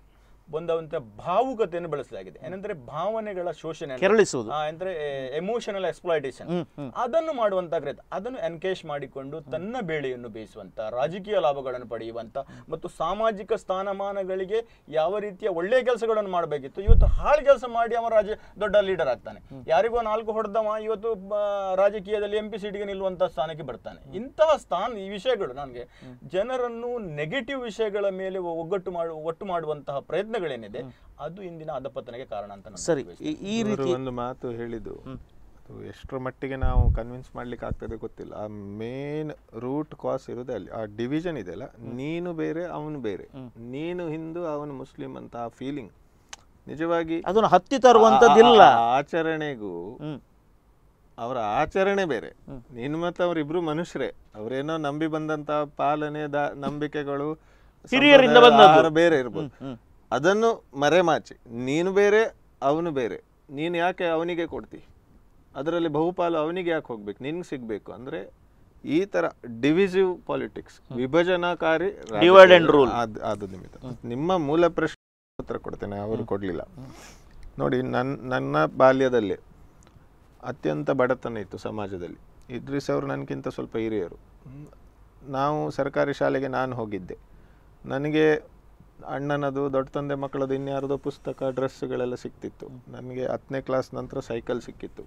ಒಂದಂತ ಭಾವುಕತೆಯನ್ನು ಬೆಳೆಸಲಾಗಿದೆ. ಏನಂದ್ರೆ ಭಾವನೆಗಳ ಶೋಷಣೆ, ಕೆರಳಿಸುವುದು, ಅಂದ್ರೆ ಎಮೋಷನಲ್ ಎಕ್ಸ್ಪ್ಲಾಯ್ಟೇಷನ್, ಅದನ್ನು ಮಾಡುವಂತ ಪ್ರಯತ್ನ, ಅದನ್ನು ಎನ್ಕೇಶ್ ಮಾಡಿಕೊಂಡು ತನ್ನ ಬೇಳೆಯನ್ನು ಬೇಯಿಸುವಂತ, ರಾಜಕೀಯ ಲಾಭಗಳನ್ನು ಪಡೆಯುವಂತ ಮತ್ತು ಸಾಮಾಜಿಕ ಸ್ಥಾನಮಾನಗಳಿಗೆ ಯಾವ ರೀತಿಯ ಒಳ್ಳೆಯ ಕೆಲಸಗಳನ್ನು ಮಾಡಬೇಕಿತ್ತು ಇವತ್ತು ಹಾಳು ಕೆಲಸ ಮಾಡಿ ಅವ ರಾಜ ದೊಡ್ಡ ಲೀಡರ್ ಆಗ್ತಾನೆ. ಯಾರಿಗೋ ನಾಲ್ಕು ಹೊಡೆದವ ಇವತ್ತು ರಾಜಕೀಯದಲ್ಲಿ ಎಂ ಪಿ ಸೀಟಿಗೆ ನಿಲ್ಲುವಂತ ಸ್ಥಾನಕ್ಕೆ ಬರ್ತಾನೆ. ಇಂತಹ ಸ್ಥಾನ ಈ ವಿಷಯಗಳು ನನಗೆ ಜನರನ್ನು ನೆಗೆಟಿವ್ ವಿಷಯಗಳ ಮೇಲೆ ಒಗ್ಗಟ್ಟು ಮಾಡು ಒಟ್ಟು ಮಾಡುವಂತಹ ಪ್ರಯತ್ನಗಳೇನಿದೆ ಅದು ಇಂದಿನ ಅಧಪತನಕ್ಕೆ ಕಾರಣ ಅಂತ. ಸರಿ, ಈ ರೀತಿ ಒಂದು ಮಾತು ಹೇಳಿದ್ದು ಅದು ಎಷ್ಟರ ಮಟ್ಟಿಗೆ ನಾವು ಕನ್ವಿನ್ಸ್ ಮಾಡ್ಲಿಕ್ಕೆ ಆಗ್ತದೆ ಗೊತ್ತಿಲ್ಲ. ಆ ಮೇನ್ ರೂಟ್ ಕಾಸ್ ಇರೋದೇ ಅಲ್ಲಿ. ಆ ಡಿವಿಷನ್ ಇದೆಯಲ್ಲ, ನೀನು ಬೇರೆ ಅವನು ಬೇರೆ, ನೀನು ಹಿಂದೂ ಅವನು ಮುಸ್ಲಿಂ ಅಂತ ಆ ಫೀಲಿಂಗ್ ನಿಜವಾಗಿ ಅದನ್ನು ಹತ್ತಿ ತರುವಂತದ್ದಿಲ್ಲ. ಆಚರಣೆಗೂ ಅವರ ಆಚರಣೆ ಬೇರೆ. ನೀನು ಮತ್ತು ಅವರಿಬ್ರು ಮನುಷ್ಯರೇ, ಅವರೇನೋ ನಂಬಿ ಬಂದಂತ ಪಾಲನೆ ದ ನಂಬಿಕೆಗಳು ಹಿರಿಯರಿಂದ ಬಂದದ್ದು ಬೇರೆ ಇರ್ಬೋದು. ಅದನ್ನು ಮರೆಮಾಚಿ ನೀನು ಬೇರೆ ಅವನು ಬೇರೆ, ನೀನು ಯಾಕೆ ಅವನಿಗೆ ಕೊಡ್ತಿ, ಅದರಲ್ಲಿ ಬಹುಪಾಲು ಅವನಿಗೆ ಯಾಕೆ ಹೋಗ್ಬೇಕು, ನಿನ್ಗೆ ಸಿಗ್ಬೇಕು ಅಂದ್ರೆ ಈ ತರ ಡಿವಿಸಿವ್ ಪಾಲಿಟಿಕ್ಸ್, ವಿಭಜನಾಕಾರಿ ಆದ ನಿಮಿತ್ತ. ನಿಮ್ಮ ಮೂಲ ಪ್ರಶ್ನೆ ಉತ್ತರ ಕೊಡ್ತೇನೆ, ಅವರು ಕೊಡ್ಲಿಲ್ಲ ನೋಡಿ. ನನ್ನ ನನ್ನ ಬಾಲ್ಯದಲ್ಲಿ ಅತ್ಯಂತ ಬಡತನ ಇತ್ತು ಸಮಾಜದಲ್ಲಿ. ಇದ್ರಿಸ್ ಅವರು ನನಗಿಂತ ಸ್ವಲ್ಪ ಹಿರಿಯರು. ನಾವು ಸರ್ಕಾರಿ ಶಾಲೆಗೆ ನಾನು ಹೋಗಿದ್ದೆ. ನನಗೆ ಅಣ್ಣನದು, ದೊಡ್ಡ ತಂದೆ ಮಕ್ಕಳದು, ಇನ್ಯಾರದೋ ಪುಸ್ತಕ ಡ್ರೆಸ್ಗಳೆಲ್ಲ ಸಿಕ್ತಿತ್ತು. ನನಗೆ ಹತ್ತನೇ ಕ್ಲಾಸ್ ನಂತರ ಸೈಕಲ್ ಸಿಕ್ಕಿತ್ತು.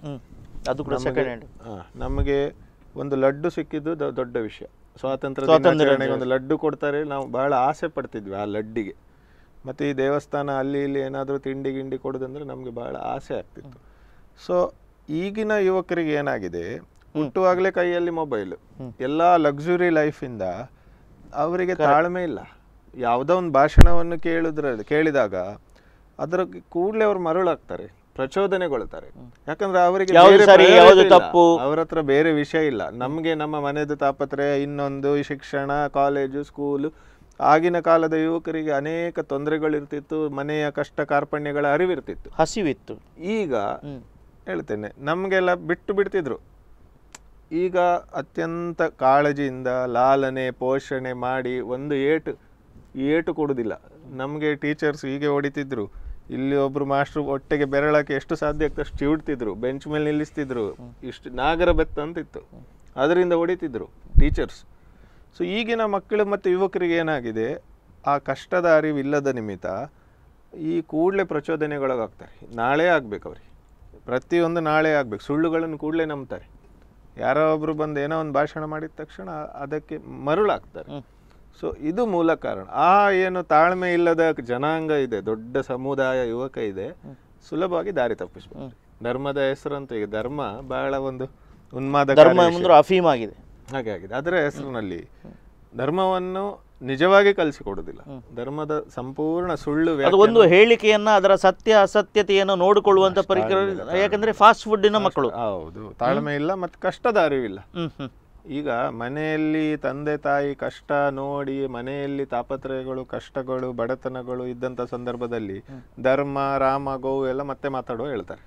ನಮಗೆ ಒಂದು ಲಡ್ಡು ಸಿಕ್ಕಿದ್ದು ದೊಡ್ಡ ವಿಷಯ. ಸ್ವಾತಂತ್ರ್ಯ ದಿನಾಚರಣೆಗೆ ಒಂದು ಲಡ್ಡು ಕೊಡ್ತಾರೆ, ನಾವು ಬಹಳ ಆಸೆ ಪಡ್ತಿದ್ವಿ ಆ ಲಡ್ಡಿಗೆ. ಮತ್ತು ಈ ದೇವಸ್ಥಾನ ಅಲ್ಲಿ ಇಲ್ಲಿ ಏನಾದರೂ ತಿಂಡಿ ಗಿಂಡಿ ಕೊಡೋದಂದ್ರೆ ನಮಗೆ ಬಹಳ ಆಸೆ ಆಗ್ತಿತ್ತು. ಸೊ ಈಗಿನ ಯುವಕರಿಗೆ ಏನಾಗಿದೆ, ಹುಟ್ಟುವಾಗಲೇ ಕೈಯಲ್ಲಿ ಮೊಬೈಲ್, ಎಲ್ಲ ಲಕ್ಸುರಿ ಲೈಫಿಂದ ಅವರಿಗೆ ತಾಳ್ಮೆ ಇಲ್ಲ. ಯಾವುದೋ ಒಂದು ಭಾಷಣವನ್ನು ಕೇಳಿದ್ರಲ್ಲಿ ಕೇಳಿದಾಗ ಅದರ ಕೂಡಲೇ ಅವ್ರು ಮರುಳಾಗ್ತಾರೆ, ಪ್ರಚೋದನೆಗೊಳ್ತಾರೆ. ಯಾಕಂದ್ರೆ ಅವರಿಗೆ ಅವ್ರ ಹತ್ರ ಬೇರೆ ವಿಷಯ ಇಲ್ಲ. ನಮ್ಗೆ ನಮ್ಮ ಮನೆದು ತಾಪತ್ರೆ, ಇನ್ನೊಂದು ಶಿಕ್ಷಣ, ಕಾಲೇಜು, ಸ್ಕೂಲು. ಆಗಿನ ಕಾಲದ ಯುವಕರಿಗೆ ಅನೇಕ ತೊಂದರೆಗಳಿರ್ತಿತ್ತು, ಮನೆಯ ಕಷ್ಟ ಕಾರ್ಪಣ್ಯಗಳ ಅರಿವಿರ್ತಿತ್ತು, ಹಸಿವಿತ್ತು. ಈಗ ಹೇಳ್ತೇನೆ ನಮ್ಗೆಲ್ಲ ಬಿಟ್ಟು ಬಿಡ್ತಿದ್ರು. ಈಗ ಅತ್ಯಂತ ಕಾಳಜಿಯಿಂದ ಲಾಲನೆ ಪೋಷಣೆ ಮಾಡಿ ಒಂದು ಏಟು ಏಟು ಕೊಡುವುದಿಲ್ಲ. ನಮಗೆ ಟೀಚರ್ಸ್ ಹೀಗೆ ಹೊಡಿತಿದ್ರು, ಇಲ್ಲಿ ಒಬ್ರು ಮಾಸ್ಟ್ರು ಒಟ್ಟಿಗೆ ಬೆರಳಕ್ಕೆ ಎಷ್ಟು ಸಾಧ್ಯ ಆಗ್ತದೆ ಅಷ್ಟು ಚಿವುಡ್ತಿದ್ರು, ಬೆಂಚ್ ಮೇಲೆ ನಿಲ್ಲಿಸ್ತಿದ್ರು, ಇಷ್ಟು ನಾಗರ ಬೆತ್ತ ಅಂತಿತ್ತು, ಅದರಿಂದ ಹೊಡಿತಿದ್ರು ಟೀಚರ್ಸ್. ಸೊ ಈಗಿನ ಮಕ್ಕಳು ಮತ್ತು ಯುವಕರಿಗೆ ಏನಾಗಿದೆ, ಆ ಕಷ್ಟದ ಅರಿವಿಲ್ಲದ ನಿಮಿತ್ತ ಈ ಕೂಡಲೇ ಪ್ರಚೋದನೆಗೊಳಗಾಗ್ತಾರೆ. ನಾಳೆ ಆಗ್ಬೇಕು ಅವ್ರಿಗೆ, ಪ್ರತಿಯೊಂದು ನಾಳೆ ಆಗ್ಬೇಕು. ಸುಳ್ಳುಗಳನ್ನು ಕೂಡಲೇ ನಂಬ್ತಾರೆ. ಯಾರೋ ಒಬ್ರು ಬಂದು ಏನೋ ಒಂದು ಭಾಷಣ ಮಾಡಿದ ತಕ್ಷಣ ಅದಕ್ಕೆ ಮರುಳಾಗ್ತಾರೆ. ಸೊ ಇದು ಮೂಲ ಕಾರಣ. ಆ ಏನು ತಾಳ್ಮೆ ಇಲ್ಲದ ಜನಾಂಗ ಇದೆ, ದೊಡ್ಡ ಸಮುದಾಯ ಯುವಕ ಇದೆ, ಸುಲಭವಾಗಿ ದಾರಿ ತಪ್ಪಿಸ್ಬೋದು. ಧರ್ಮದ ಹೆಸರಂತ, ಈಗ ಧರ್ಮ ಬಹಳ ಒಂದು ಉನ್ಮಾದ ಅಫೀಮ್ ಆಗಿದೆ, ಹಾಗೆ ಆಗಿದೆ. ಅದರ ಹೆಸರಿನಲ್ಲಿ ಧರ್ಮವನ್ನು ನಿಜವಾಗಿ ಕಲಿಸಿಕೊಡುವುದಿಲ್ಲ. ಧರ್ಮದ ಸಂಪೂರ್ಣ ಸುಳ್ಳು ಒಂದು ಹೇಳಿಕೆಯನ್ನ ಅದರ ಸತ್ಯ ಅಸತ್ಯತೆಯನ್ನು ನೋಡಿಕೊಳ್ಳುವಂತ ಪರಿಕರ. ಯಾಕಂದ್ರೆ ಫಾಸ್ಟ್ ಫುಡ್ಡಿನ ಮಕ್ಕಳು. ಹೌದು, ತಾಳ್ಮೆ ಇಲ್ಲ ಮತ್ತು ಕಷ್ಟದ ಅರಿವಿಲ್ಲ. ಈಗ ಮನೆಯಲ್ಲಿ ತಂದೆ ತಾಯಿ ಕಷ್ಟ ನೋಡಿ, ಮನೆಯಲ್ಲಿ ತಾಪತ್ರಯಗಳು, ಕಷ್ಟಗಳು, ಬಡತನಗಳು ಇದ್ದಂಥ ಸಂದರ್ಭದಲ್ಲಿ ಧರ್ಮ, ರಾಮ, ಗೋವು ಎಲ್ಲ ಮತ್ತೆ ಮಾತಾಡೋ ಹೇಳ್ತಾರೆ.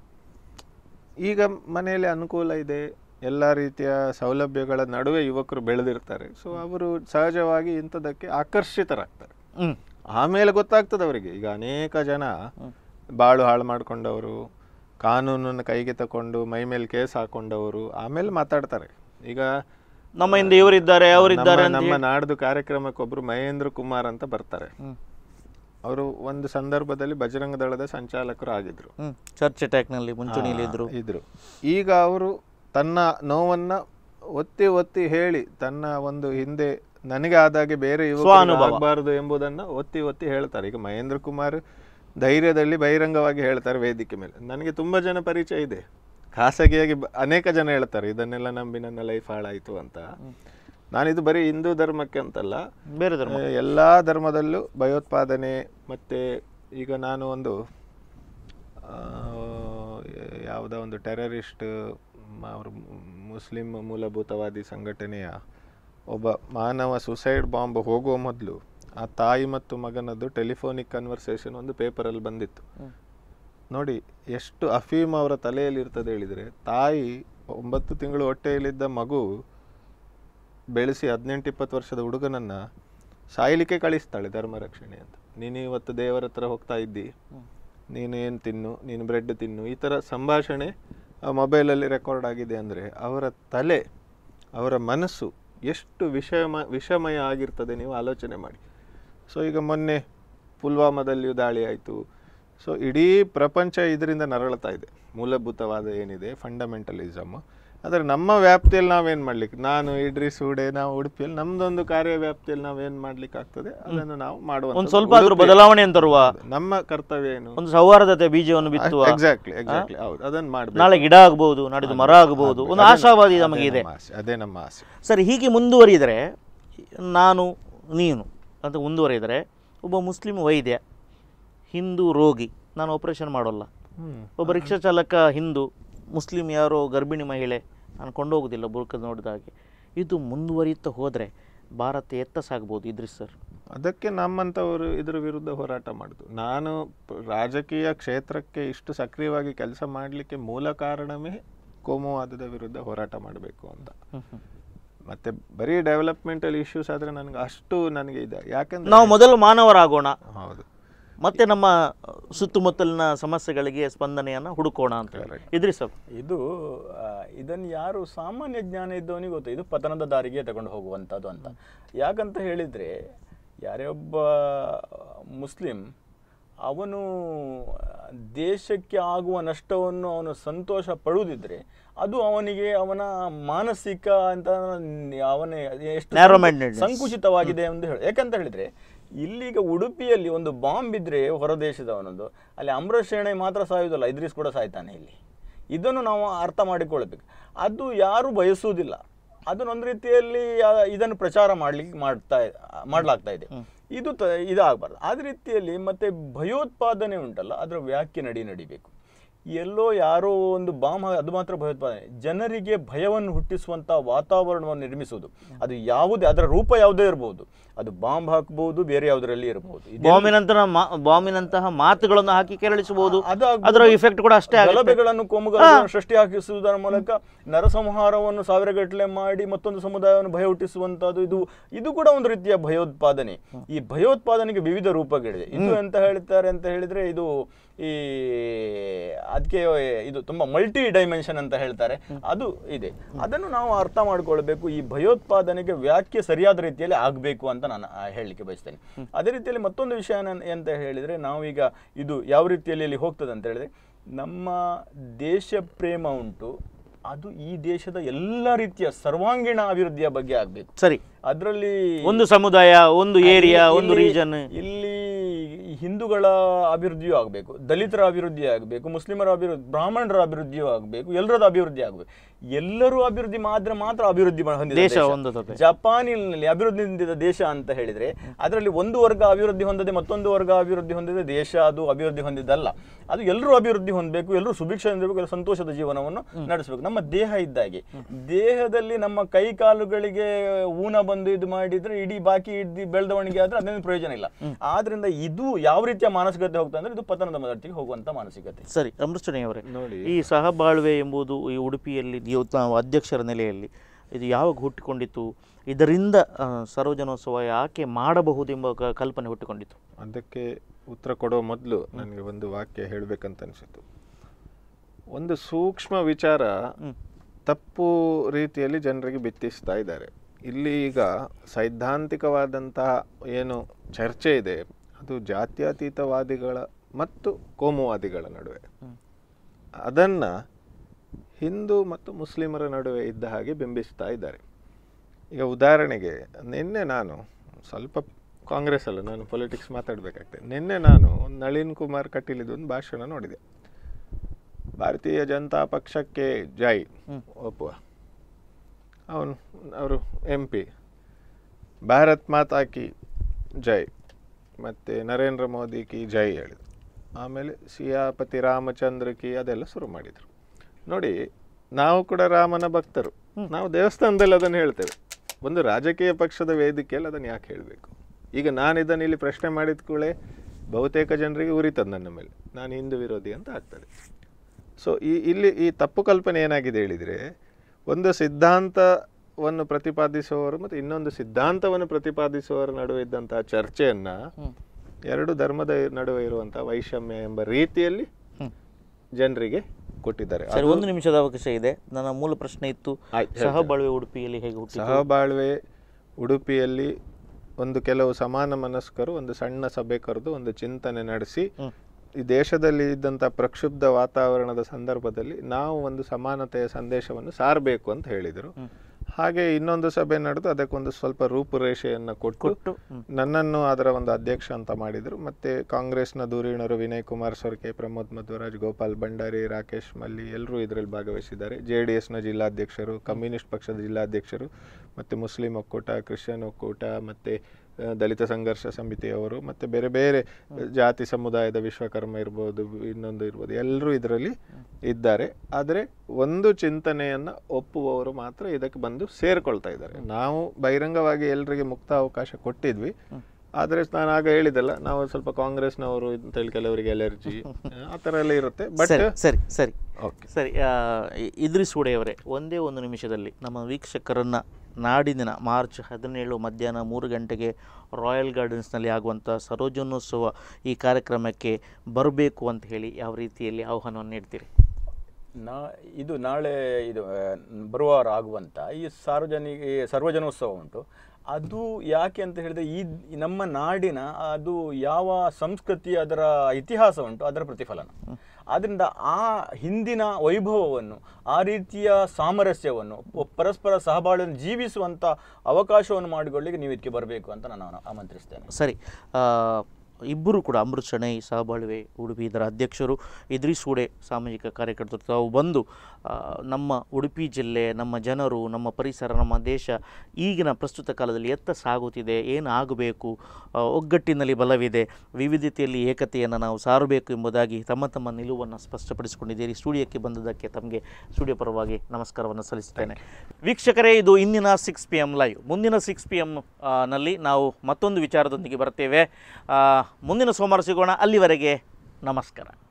ಈಗ ಮನೆಯಲ್ಲಿ ಅನುಕೂಲ ಇದೆ, ಎಲ್ಲ ರೀತಿಯ ಸೌಲಭ್ಯಗಳ ನಡುವೆ ಯುವಕರು ಬೆಳೆದಿರ್ತಾರೆ. ಸೊ ಅವರು ಸಹಜವಾಗಿ ಇಂಥದಕ್ಕೆ ಆಕರ್ಷಿತರಾಗ್ತಾರೆ. ಆಮೇಲೆ ಗೊತ್ತಾಗ್ತದೆ ಅವರಿಗೆ. ಈಗ ಅನೇಕ ಜನ ಬಾಳು ಹಾಳು ಮಾಡ್ಕೊಂಡವರು, ಕಾನೂನನ್ನು ಕೈಗೆ ತಕೊಂಡು ಮೈ ಮೇಲೆ ಕೇಸ್ ಹಾಕೊಂಡವರು ಆಮೇಲೆ ಮಾತಾಡ್ತಾರೆ. ಈಗ ನಮ್ಮ ಹಿಂದೆ ಇವರಿದ್ದಾರೆ ಅವರಿದ್ದಾರೆ. ನಮ್ಮ ನಾಡ್ದು ಕಾರ್ಯಕ್ರಮಕ್ಕೆ ಒಬ್ರು ಮಹೇಂದ್ರ ಕುಮಾರ್ ಅಂತ ಬರ್ತಾರೆ. ಅವರು ಒಂದು ಸಂದರ್ಭದಲ್ಲಿ ಬಜರಂಗ ದಳದ ಸಂಚಾಲಕರು ಆಗಿದ್ರು, ಚರ್ಚ್ ಅಟ್ಯಾಕ್ ನಲ್ಲಿ ಮುಂಚೂಣಿಯಲ್ಲಿ ಇದ್ರು ಇದ್ರು ಈಗ ಅವರು ತನ್ನ ನೋವನ್ನ ಒತ್ತಿ ಒತ್ತಿ ಹೇಳಿ, ತನ್ನ ಒಂದು ಹಿಂದೆ ನನಗೆ ಆದಾಗೆ ಬೇರೆ ಆಗಬಾರದು ಎಂಬುದನ್ನ ಒತ್ತಿ ಒತ್ತಿ ಹೇಳ್ತಾರೆ. ಈಗ ಮಹೇಂದ್ರ ಕುಮಾರ್ ಧೈರ್ಯದಲ್ಲಿ ಬಹಿರಂಗವಾಗಿ ಹೇಳ್ತಾರೆ ವೇದಿಕೆ ಮೇಲೆ. ನನಗೆ ತುಂಬಾ ಜನ ಪರಿಚಯ ಇದೆ, ಖಾಸಗಿಯಾಗಿ ಅನೇಕ ಜನ ಹೇಳ್ತಾರೆ ಇದನ್ನೆಲ್ಲ ನಂಬಿ ನನ್ನ ಲೈಫ್ ಹಾಳಾಯಿತು ಅಂತ. ನಾನಿದು ಬರೀ ಹಿಂದೂ ಧರ್ಮಕ್ಕೆ ಅಂತಲ್ಲ, ಬೇರೆ ಧರ್ಮ, ಎಲ್ಲ ಧರ್ಮದಲ್ಲೂ ಭಯೋತ್ಪಾದನೆ. ಮತ್ತು ಈಗ ನಾನು ಒಂದು ಯಾವುದೋ ಒಂದು ಟೆರರಿಸ್ಟ್, ಅವರು ಮುಸ್ಲಿಂ ಮೂಲಭೂತವಾದಿ ಸಂಘಟನೆಯ ಒಬ್ಬ ಮಾನವ ಸುಸೈಡ್ ಬಾಂಬ್ ಹೋಗುವ ಮೊದಲು ಆ ತಾಯಿ ಮತ್ತು ಮಗನದ್ದು ಟೆಲಿಫೋನಿಕ್ ಕನ್ವರ್ಸೇಷನ್ ಒಂದು ಪೇಪರಲ್ಲಿ ಬಂದಿತ್ತು. ನೋಡಿ ಎಷ್ಟು ಅಫೀಮ್ ಅವರ ತಲೆಯಲ್ಲಿ ಇರ್ತದೆ ಹೇಳಿದರೆ, ತಾಯಿ ಒಂಬತ್ತು ತಿಂಗಳು ಹೊಟ್ಟೆಯಲ್ಲಿದ್ದ ಮಗು ಬೆಳೆಸಿ ಹದಿನೆಂಟು ಇಪ್ಪತ್ತು ವರ್ಷದ ಹುಡುಗನನ್ನು ಸಾಯಲಿಕ್ಕೆ ಕಳಿಸ್ತಾಳೆ ಧರ್ಮ ರಕ್ಷಣೆ ಅಂತ. ನೀನು ಇವತ್ತು ದೇವರ ಹತ್ರ ಹೋಗ್ತಾ ಇದ್ದಿ, ನೀನು ಏನು ತಿನ್ನು, ನೀನು ಬ್ರೆಡ್ ತಿನ್ನು, ಈ ಥರ ಸಂಭಾಷಣೆ ಆ ಮೊಬೈಲಲ್ಲಿ ರೆಕಾರ್ಡ್ ಆಗಿದೆ ಅಂದರೆ ಅವರ ತಲೆ, ಅವರ ಮನಸ್ಸು ಎಷ್ಟು ವಿಷಮ ವಿಷಮಯ ಆಗಿರ್ತದೆ ನೀವು ಆಲೋಚನೆ ಮಾಡಿ. ಸೊ ಈಗ ಮೊನ್ನೆ ಪುಲ್ವಾಮಾದಲ್ಲಿಯೂ ದಾಳಿ ಆಯಿತು. ಸೊ ಇಡೀ ಪ್ರಪಂಚ ಇದರಿಂದ ನರಳ್ತಾ ಇದೆ, ಮೂಲಭೂತವಾದ ಏನಿದೆ ಫಂಡಮೆಂಟಲಿಸಮ್. ಆದರೆ ನಮ್ಮ ವ್ಯಾಪ್ತಿಯಲ್ಲಿ ನಾವೇನು ಮಾಡ್ಲಿಕ್ಕೆ, ನಾನು ಇಡ್ರಿಸ್ ಹೂಡೆ ನಾವು ಉಡುಪಿಯಲ್ಲಿ ನಮ್ದೊಂದು ಕಾರ್ಯ ವ್ಯಾಪ್ತಿಯಲ್ಲಿ ನಾವೇನು ಮಾಡ್ಲಿಕ್ಕೆ ಆಗ್ತದೆ ಅದನ್ನು ನಾವು ಮಾಡುವ ಒಂದು ಸ್ವಲ್ಪ ಆದ್ರೂ ಬದಲಾವಣೆ ತರುವ ನಮ್ಮ ಕರ್ತವ್ಯ ಏನು, ಒಂದು ಸೌಹಾರ್ದತೆ ಬೀಜವನ್ನು ಬಿತ್ತುವ. ಎಕ್ಸಾಕ್ಟ್ಲಿ ಎಕ್ಸಾಕ್ಟ್ಲಿ ಹೌದು, ಅದನ್ನು ಮಾಡಬೇಕು. ನಾಳೆ ಗಿಡ ಆಗಬಹುದು, ನಾಡಿದ್ದು ಮರ ಆಗಬಹುದು, ಒಂದು ಆಶಾವಾದಿ ನಮಗೆ ಇದೆ. ಅದೇ ನಮ್ಮ ಆಸೆ. ಸರಿ, ಹೀಗೆ ಮುಂದುವರಿದರೆ ನಾನು ನೀನು ಅಂತ ಮುಂದುವರಿದರೆ ಒಬ್ಬ ಮುಸ್ಲಿಂ ವೈದ್ಯ, ಹಿಂದೂ ರೋಗಿ, ನಾನು ಆಪರೇಷನ್ ಮಾಡೋಲ್ಲ. ಒಬ್ಬ ರಿಕ್ಷಾ ಚಾಲಕ ಹಿಂದೂ, ಮುಸ್ಲಿಂ ಯಾರೋ ಗರ್ಭಿಣಿ ಮಹಿಳೆ, ನಾನು ಕೊಂಡೋಗೋದಿಲ್ಲ ಬುರ್ಕದ ನೋಡಿದ ಹಾಗೆ. ಇದು ಮುಂದುವರಿಯುತ್ತಾ ಹೋದರೆ ಭಾರತ ಎತ್ತ ಸಾಗ್ಬೋದು ಇದ್ರಿಸ್ ಸರ್? ಅದಕ್ಕೆ ನಮ್ಮಂಥವರು ಇದರ ವಿರುದ್ಧ ಹೋರಾಟ ಮಾಡೋದು. ನಾನು ರಾಜಕೀಯ ಕ್ಷೇತ್ರಕ್ಕೆ ಇಷ್ಟು ಸಕ್ರಿಯವಾಗಿ ಕೆಲಸ ಮಾಡಲಿಕ್ಕೆ ಮೂಲ ಕಾರಣವೇ ಕೋಮುವಾದದ ವಿರುದ್ಧ ಹೋರಾಟ ಮಾಡಬೇಕು ಅಂತ. ಮತ್ತೆ ಬರೀ ಡೆವಲಪ್ಮೆಂಟಲ್ ಇಶ್ಯೂಸ್ ಆದರೆ ನನಗೆ ಅಷ್ಟು ನನಗೆ ಇದೆ, ಯಾಕಂದ್ರೆ ನಾವು ಮೊದಲು ಮಾನವರಾಗೋಣ, ಹೌದು, ಮತ್ತೆ ನಮ್ಮ ಸುತ್ತಮುತ್ತಲಿನ ಸಮಸ್ಯೆಗಳಿಗೆ ಸ್ಪಂದನೆಯನ್ನು ಹುಡುಕೋಣ ಅಂತ. ಇದ್ರಿ ಸರ್, ಇದು ಇದನ್ನು ಯಾರು ಸಾಮಾನ್ಯ ಜ್ಞಾನ ಇದ್ದವನಿಗೆ ಗೊತ್ತು, ಇದು ಪತನದ ದಾರಿಗೆ ತಗೊಂಡು ಹೋಗುವಂಥದ್ದು ಅಂತ. ಯಾಕಂತ ಹೇಳಿದರೆ ಯಾರೇ ಒಬ್ಬ ಮುಸ್ಲಿಂ ಅವನು ದೇಶಕ್ಕೆ ಆಗುವ ನಷ್ಟವನ್ನು ಅವನು ಸಂತೋಷ ಪಡುವುದಿದ್ರೆ ಅದು ಅವನಿಗೆ ಅವನ ಮಾನಸಿಕ ಅಂತ ಅವನ ಎಷ್ಟು ಸಂಕುಚಿತವಾಗಿದೆ ಎಂದು ಹೇಳಿ. ಯಾಕಂತ ಹೇಳಿದರೆ ಇಲ್ಲಿಗ ಉಡುಪಿಯಲ್ಲಿ ಒಂದು ಬಾಂಬ್ ಇದ್ದರೆ ಹೊರದೇಶದವನೊಂದು, ಅಲ್ಲಿ ಅಮೃತ್ ಶೆಣೈ ಮಾತ್ರ ಸಾಯುವುದಲ್ಲ, ಇದ್ರಿಸ್ ಕೂಡ ಸಾಯ್ತಾನೆ ಇಲ್ಲಿ. ಇದನ್ನು ನಾವು ಅರ್ಥ ಮಾಡಿಕೊಳ್ಬೇಕು. ಅದು ಯಾರು ಬಯಸುವುದಿಲ್ಲ, ಅದನ್ನೊಂದು ರೀತಿಯಲ್ಲಿ ಇದನ್ನು ಪ್ರಚಾರ ಮಾಡ್ಲಿಕ್ಕೆ ಮಾಡ್ತಾ ಮಾಡಲಾಗ್ತಾ ಇದೆ. ಇದು ತ ಇದಾಗಬಾರ್ದು. ಅದೇ ರೀತಿಯಲ್ಲಿ ಮತ್ತೆ ಭಯೋತ್ಪಾದನೆ ಉಂಟಲ್ಲ, ಅದರ ವ್ಯಾಖ್ಯೆ ನಡಿ ನಡಿಬೇಕು. ಎಲ್ಲೋ ಯಾರೋ ಒಂದು ಬಾಂಬ್, ಅದು ಮಾತ್ರ ಭಯೋತ್ಪಾದನೆ. ಜನರಿಗೆ ಭಯವನ್ನು ಹುಟ್ಟಿಸುವಂಥ ವಾತಾವರಣವನ್ನು ನಿರ್ಮಿಸುವುದು, ಅದು ಯಾವುದೇ ಅದರ ರೂಪ ಯಾವುದೇ ಇರಬಹುದು, ಅದು ಬಾಂಬ್ ಹಾಕಬಹುದು, ಬೇರೆ ಯಾವುದರಲ್ಲಿ ಇರಬಹುದು. ಬಾಂಬಿನಂತಹ ಬಾಂಬಿನಂತಹ ಮಾತುಗಳನ್ನು ಹಾಕಿ ಕೆರಳಿಸಬಹುದು, ಅದರ ಇಫೆಕ್ಟ್ ಕೂಡ ಅಷ್ಟೇ. ಗಲಭೆಗಳನ್ನು, ಕೋಮುಗಳನ್ನು ಸೃಷ್ಟಿ ಹಾಕಿಸುವುದರ ಮೂಲಕ ನರಸಂಹಾರವನ್ನು ಸಾವಿರಗಟ್ಟಲೆ ಮಾಡಿ ಮತ್ತೊಂದು ಸಮುದಾಯವನ್ನು ಭಯ ಹುಟ್ಟಿಸುವಂತದ್ದು, ಇದು ಇದು ಕೂಡ ಒಂದು ರೀತಿಯ ಭಯೋತ್ಪಾದನೆ. ಈ ಭಯೋತ್ಪಾದನೆಗೆ ವಿವಿಧ ರೂಪಗಳಿದೆ. ಇದು ಎಂತ ಹೇಳ್ತಾರೆ ಅಂತ ಹೇಳಿದ್ರೆ, ಇದು ಈ ಅದಕ್ಕೆ ಇದು ತುಂಬಾ ಮಲ್ಟಿ ಡೈಮೆನ್ಷನ್ ಅಂತ ಹೇಳ್ತಾರೆ, ಅದು ಇದೆ. ಅದನ್ನು ನಾವು ಅರ್ಥ ಮಾಡ್ಕೊಳ್ಬೇಕು. ಈ ಭಯೋತ್ಪಾದನೆಗೆ ವ್ಯಾಖ್ಯೆ ಸರಿಯಾದ ರೀತಿಯಲ್ಲಿ ಆಗಬೇಕು ಅಂತ ನಾನು ಹೇಳಲಿಕ್ಕೆ ಬಯಸ್ತೇನೆ. ಅದೇ ರೀತಿಯಲ್ಲಿ ಮತ್ತೊಂದು ವಿಷಯ ಎಂತ ಹೇಳಿದರೆ, ನಾವೀಗ ಇದು ಯಾವ ರೀತಿಯಲ್ಲಿ ಇಲ್ಲಿ ಹೋಗ್ತದೆ ಅಂತ ಹೇಳಿದ್ರೆ, ನಮ್ಮ ದೇಶ ಪ್ರೇಮ ಉಂಟು, ಅದು ಈ ದೇಶದ ಎಲ್ಲ ರೀತಿಯ ಸರ್ವಾಂಗೀಣ ಅಭಿವೃದ್ಧಿಯ ಬಗ್ಗೆ ಆಗಬೇಕು. ಸರಿ, ಅದರಲ್ಲಿ ಒಂದು ಸಮುದಾಯ, ಒಂದು ಏರಿಯಾ, ಒಂದು ರೀಜನ್, ಇಲ್ಲಿ ಹಿಂದೂಗಳ ಅಭಿವೃದ್ಧಿಯೂ ಆಗಬೇಕು, ದಲಿತರ ಅಭಿವೃದ್ಧಿ ಆಗಬೇಕು, ಮುಸ್ಲಿಮರ ಅಭಿವೃದ್ಧಿ, ಬ್ರಾಹ್ಮಣರ ಅಭಿವೃದ್ಧಿಯೂ ಆಗಬೇಕು, ಎಲ್ಲರದ ಅಭಿವೃದ್ಧಿ ಆಗಬೇಕು. ಎಲ್ಲರೂ ಅಭಿವೃದ್ಧಿ ಮಾತ್ರ ಮಾತ್ರ ಅಭಿವೃದ್ಧಿ ಹೊಂದಿದ ದೇಶ. ಜಪಾನಿನಲ್ಲಿ ಅಭಿವೃದ್ಧಿ ಹೊಂದಿದ ದೇಶ ಅಂತ ಹೇಳಿದ್ರೆ ಅದರಲ್ಲಿ ಒಂದು ವರ್ಗ ಅಭಿವೃದ್ಧಿ ಹೊಂದದೆ ಮತ್ತೊಂದು ವರ್ಗ ಅಭಿವೃದ್ಧಿ ಹೊಂದಿದ ದೇಶ ಅದು ಅಭಿವೃದ್ಧಿ ಹೊಂದಿದ್ದಲ್ಲ. ಅದು ಎಲ್ಲರೂ ಅಭಿವೃದ್ಧಿ ಹೊಂದಬೇಕು, ಎಲ್ಲರೂ ಸುಭಿಕ್ಷ ಹೊಂದಬೇಕು, ಸಂತೋಷದ ಜೀವನವನ್ನು ನಡೆಸಬೇಕು. ನಮ್ಮ ದೇಹ ಇದ್ದಾಗೆ, ದೇಹದಲ್ಲಿ ನಮ್ಮ ಕೈ ಕಾಲುಗಳಿಗೆ ಊನ ಬಂದು ಇದು ಮಾಡಿದ್ರೆ ಇಡೀ ಬಾಕಿ ಇದ್ದು ಬೆಳವಣಿಗೆ ಆದ್ರೆ ಅದೇನು ಪ್ರಯೋಜನ ಇಲ್ಲ. ಆದ್ರಿಂದ ಇದು ಯಾವ ರೀತಿಯ ಮಾನಸಿಕತೆ ಹೋಗ್ತಾ ಅಂದ್ರೆ ಇದು ಪತನದ ಮದರ್ತಿಗೆ ಹೋಗುವಂತ ಮಾನಸಿಕತೆ. ಸರಿ, ಅಮೃತ್ ಶೆಣೈ ಅವರೇ, ಈ ಸಹಬಾಳ್ವೆ ಎಂಬುದು ಈ ಉಡುಪಿಯಲ್ಲಿ ನಾವು ಅಧ್ಯಕ್ಷರ ನೆಲೆಯಲ್ಲಿ ಇದು ಯಾವಾಗ ಹುಟ್ಟಿಕೊಂಡಿತ್ತು? ಇದರಿಂದ ಸರ್ವಜನೋತ್ಸವ ಯಾಕೆ ಮಾಡಬಹುದೆಂಬ ಕಲ್ಪನೆ ಹುಟ್ಟಿಕೊಂಡಿತ್ತು? ಅದಕ್ಕೆ ಉತ್ತರ ಕೊಡುವ ಮೊದಲು ನನಗೆ ಒಂದು ವಾಕ್ಯ ಹೇಳಬೇಕಂತ ಅನಿಸಿತು. ಒಂದು ಸೂಕ್ಷ್ಮ ವಿಚಾರ ತಪ್ಪು ರೀತಿಯಲ್ಲಿ ಜನರಿಗೆ ಬಿತ್ತಿಸ್ತಾ ಇದ್ದಾರೆ. ಇಲ್ಲಿ ಈಗ ಸೈದ್ಧಾಂತಿಕವಾದಂತಹ ಏನು ಚರ್ಚೆ ಇದೆ ಅದು ಜಾತ್ಯತೀತವಾದಿಗಳ ಮತ್ತು ಕೋಮುವಾದಿಗಳ ನಡುವೆ, ಅದನ್ನು ಹಿಂದೂ ಮತ್ತು ಮುಸ್ಲಿಮರ ನಡುವೆ ಇದ್ದ ಹಾಗೆ ಬಿಂಬಿಸ್ತಾ ಇದ್ದಾರೆ. ಈಗ ಉದಾಹರಣೆಗೆ ನಿನ್ನೆ ನಾನು ಸ್ವಲ್ಪ ಕಾಂಗ್ರೆಸ್ ಅಲ್ಲ, ನಾನು ಪೊಲಿಟಿಕ್ಸ್ ಮಾತಾಡಬೇಕಾಗ್ತದೆ. ನಿನ್ನೆ ನಾನು ಒಂದು ನಳಿನ್ ಕುಮಾರ್ ಕಟೀಲಿದ್ದು ಒಂದು ಭಾಷಣ ನೋಡಿದೆ. ಭಾರತೀಯ ಜನತಾ ಪಕ್ಷಕ್ಕೆ ಜೈ ಒಪ್ಪುವ, ಅವನು ಅವರು ಎಂ ಪಿ, ಭಾರತ್ ಮಾತಾ ಕಿ ಜೈ, ಮತ್ತು ನರೇಂದ್ರ ಮೋದಿ ಕಿ ಜೈ ಹೇಳಿದರು. ಆಮೇಲೆ ಸಿಯಾಪತಿ ರಾಮಚಂದ್ರ ಕಿ ಅದೆಲ್ಲ ಶುರು ಮಾಡಿದರು. ನೋಡಿ, ನಾವು ಕೂಡ ರಾಮನ ಭಕ್ತರು, ನಾವು ದೇವಸ್ಥಾನದಲ್ಲಿ ಅದನ್ನು ಹೇಳ್ತೇವೆ. ಒಂದು ರಾಜಕೀಯ ಪಕ್ಷದ ವೇದಿಕೆಯಲ್ಲಿ ಅದನ್ನು ಯಾಕೆ ಹೇಳಬೇಕು? ಈಗ ನಾನು ಇದನ್ನು ಇಲ್ಲಿ ಪ್ರಶ್ನೆ ಮಾಡಿದ ಕೂಡಲೇ ಬಹುತೇಕ ಜನರಿಗೆ ಉರಿತದೆ ನನ್ನ ಮೇಲೆ, ನಾನು ಹಿಂದೂ ವಿರೋಧಿ ಅಂತ ಆಗ್ತದೆ. ಸೊ ಈ ಇಲ್ಲಿ ಈ ತಪ್ಪು ಕಲ್ಪನೆ ಏನಾಗಿದೆ ಹೇಳಿದರೆ, ಒಂದು ಸಿದ್ಧಾಂತವನ್ನು ಪ್ರತಿಪಾದಿಸುವವರು ಮತ್ತು ಇನ್ನೊಂದು ಸಿದ್ಧಾಂತವನ್ನು ಪ್ರತಿಪಾದಿಸುವವರ ನಡುವೆ ಇದ್ದಂತಹ ಚರ್ಚೆಯನ್ನು ಎರಡು ಧರ್ಮದ ನಡುವೆ ಇರುವಂಥ ವೈಷಮ್ಯ ಎಂಬ ರೀತಿಯಲ್ಲಿ ಜನರಿಗೆ ಕೊಟ್ಟಿದ್ದಾರೆ. ಸರಿ, ಒಂದು ನಿಮಿಷದ ಅವಕಾಶ ಇದೆ. ನನ್ನ ಮೂಲ ಪ್ರಶ್ನೆ ಇತ್ತು, ಸಹಬಾಳ್ವೆ ಉಡುಪಿಯಲ್ಲಿ ಹೇಗೆ ಹುಟ್ಟಿತು? ಸಹಬಾಳ್ವೆ ಉಡುಪಿಯಲ್ಲಿ ಒಂದು ಕೆಲವು ಸಮಾನ ಮನಸ್ಕರು ಒಂದು ಸಣ್ಣ ಸಭೆ ಕರೆದು ಒಂದು ಚಿಂತನೆ ನಡೆಸಿ ಈ ದೇಶದಲ್ಲಿ ಇದ್ದಂಥ ಪ್ರಕ್ಷುಬ್ಧ ವಾತಾವರಣದ ಸಂದರ್ಭದಲ್ಲಿ ನಾವು ಒಂದು ಸಮಾನತೆಯ ಸಂದೇಶವನ್ನು ಸಾರಬೇಕು ಅಂತ ಹೇಳಿದರು. ಹಾಗೆ ಇನ್ನೊಂದು ಸಭೆ ನಡೆದು ಅದಕ್ಕೊಂದು ಸ್ವಲ್ಪ ರೂಪುರೇಷೆಯನ್ನು ಕೊಟ್ಟು ನನ್ನನ್ನು ಅದರ ಒಂದು ಅಧ್ಯಕ್ಷ ಅಂತ ಮಾಡಿದರು. ಮತ್ತು ಕಾಂಗ್ರೆಸ್ನ ಧುರೀಣರು ವಿನಯ್ ಕುಮಾರ್ ಸೊರ್ಕೆ, ಪ್ರಮೋದ್ ಮಧ್ವರಾಜ್, ಗೋಪಾಲ್ ಭಂಡಾರಿ, ರಾಕೇಶ್ ಮಲ್ಲಿ ಎಲ್ಲರೂ ಇದರಲ್ಲಿ ಭಾಗವಹಿಸಿದ್ದಾರೆ. ಜೆ ಡಿ ಎಸ್ನ ಜಿಲ್ಲಾಧ್ಯಕ್ಷರು, ಕಮ್ಯುನಿಸ್ಟ್ ಪಕ್ಷದ ಜಿಲ್ಲಾಧ್ಯಕ್ಷರು, ಮತ್ತು ಮುಸ್ಲಿಂ ಒಕ್ಕೂಟ, ಕ್ರಿಶ್ಚಿಯನ್ ಒಕ್ಕೂಟ, ಮತ್ತು ದಲಿತ ಸಂಘರ್ಷ ಸಮಿತಿಯವರು, ಮತ್ತು ಬೇರೆ ಬೇರೆ ಜಾತಿ ಸಮುದಾಯದ ವಿಶ್ವಕರ್ಮ ಇರ್ಬೋದು, ಇನ್ನೊಂದು ಇರ್ಬೋದು, ಎಲ್ಲರೂ ಇದರಲ್ಲಿ ಇದ್ದಾರೆ. ಆದರೆ ಒಂದು ಚಿಂತನೆಯನ್ನು ಒಪ್ಪುವವರು ಮಾತ್ರ ಇದಕ್ಕೆ ಬಂದು ಸೇರಿಕೊಳ್ತಾ ಇದ್ದಾರೆ. ನಾವು ಬಹಿರಂಗವಾಗಿ ಎಲ್ಲರಿಗೆ ಮುಕ್ತ ಅವಕಾಶ ಕೊಟ್ಟಿದ್ವಿ. ಆದರೆ ನಾನು ಆಗ ಹೇಳಿದಲ್ಲ, ನಾವು ಸ್ವಲ್ಪ ಕಾಂಗ್ರೆಸ್ನವರು ಅಂತೇಳಿ ಕೆಲವರಿಗೆ ಅಲರ್ಜಿ ಆ ಥರ ಎಲ್ಲ ಇರುತ್ತೆ. ಬಟ್ ಸರಿ ಸರಿ ಓಕೆ ಸರಿ. ಇದ್ರಿಸ್ ಉಡೆಯವರೇ, ಒಂದೇ ಒಂದು ನಿಮಿಷದಲ್ಲಿ ನಮ್ಮ ವೀಕ್ಷಕರನ್ನು ನಾಡಿನ ಮಾರ್ಚ್ ಹದಿನೇಳು ಮಧ್ಯಾಹ್ನ ಮೂರು ಗಂಟೆಗೆ ರಾಯಲ್ ಗಾರ್ಡನ್ಸ್ನಲ್ಲಿ ಆಗುವಂಥ ಸರ್ವಜನೋತ್ಸವ ಈ ಕಾರ್ಯಕ್ರಮಕ್ಕೆ ಬರಬೇಕು ಅಂತ ಹೇಳಿ ಯಾವ ರೀತಿಯಲ್ಲಿ ಆಹ್ವಾನವನ್ನು ನೀಡ್ತೀರಿ? ನಾ ಇದು ನಾಳೆ ಇದು ಬರುವ ವಾರ ಆಗುವಂಥ ಈ ಸಾರ್ವಜನಿಕ ಸರ್ವಜನೋತ್ಸವ ಉಂಟು. ಅದು ಯಾಕೆ ಅಂತ ಹೇಳಿದರೆ ಈ ನಮ್ಮ ನಾಡಿನ ಅದು ಯಾವ ಸಂಸ್ಕೃತಿ, ಅದರ ಇತಿಹಾಸ ಉಂಟು, ಅದರ ಪ್ರತಿಫಲನ. ಆದ್ದರಿಂದ ಆ ಹಿಂದಿನ ವೈಭವವನ್ನು, ಆ ರೀತಿಯ ಸಾಮರಸ್ಯವನ್ನು, ಪರಸ್ಪರ ಸಹಬಾಳ್ವೆಯನ್ನು ಜೀವಿಸುವಂಥ ಅವಕಾಶವನ್ನು ಮಾಡಿಕೊಳ್ಳಿಕ್ಕೆ ನೀವು ಇದಕ್ಕೆ ಬರಬೇಕು ಅಂತ ನಾನು ಆಮಂತ್ರಿಸ್ತೇನೆ. ಸರಿ, ಇಬ್ಬರು ಕೂಡ ಅಮೃತ್ ಶೆಣೈ ಸಹಬಾಳ್ವೆ ಉಡುಪಿ ಇದರ ಅಧ್ಯಕ್ಷರು, ಇದ್ರಿಸ್ ಉಡೆ ಸಾಮಾಜಿಕ ಕಾರ್ಯಕರ್ತರು ತಾವು ಬಂದು ನಮ್ಮ ಉಡುಪಿ ಜಿಲ್ಲೆ, ನಮ್ಮ ಜನರು, ನಮ್ಮ ಪರಿಸರ, ನಮ್ಮ ದೇಶ ಈಗಿನ ಪ್ರಸ್ತುತ ಕಾಲದಲ್ಲಿ ಎತ್ತ ಸಾಗುತ್ತಿದೆ, ಏನು ಆಗಬೇಕು, ಒಗ್ಗಟ್ಟಿನಲ್ಲಿ ಬಲವಿದೆ, ವಿವಿಧತೆಯಲ್ಲಿ ಏಕತೆಯನ್ನು ನಾವು ಸಾರಬೇಕು ಎಂಬುದಾಗಿ ತಮ್ಮ ತಮ್ಮ ನಿಲುವನ್ನು ಸ್ಪಷ್ಟಪಡಿಸಿಕೊಂಡಿದ್ದೀರಿ. ಸ್ಟುಡಿಯೋಕ್ಕೆ ಬಂದದಕ್ಕೆ ತಮಗೆ ಸ್ಟುಡಿಯೋ ಪರವಾಗಿ ನಮಸ್ಕಾರವನ್ನು ಸಲ್ಲಿಸುತ್ತೇನೆ. ವೀಕ್ಷಕರೇ, ಇದು ಇಂದಿನ ಸಿಕ್ಸ್ ಪಿ ಎಮ್ ಲೈವ್. ಮುಂದಿನ ಸಿಕ್ಸ್ ಪಿ ಎಮ್ ನಲ್ಲಿ ನಾವು ಮತ್ತೊಂದು ವಿಚಾರದೊಂದಿಗೆ ಬರ್ತೇವೆ. ಮುಂದಿನ ಸೋಮವಾರ ಸಿಗೋಣ. ಅಲ್ಲಿವರೆಗೆ ನಮಸ್ಕಾರ.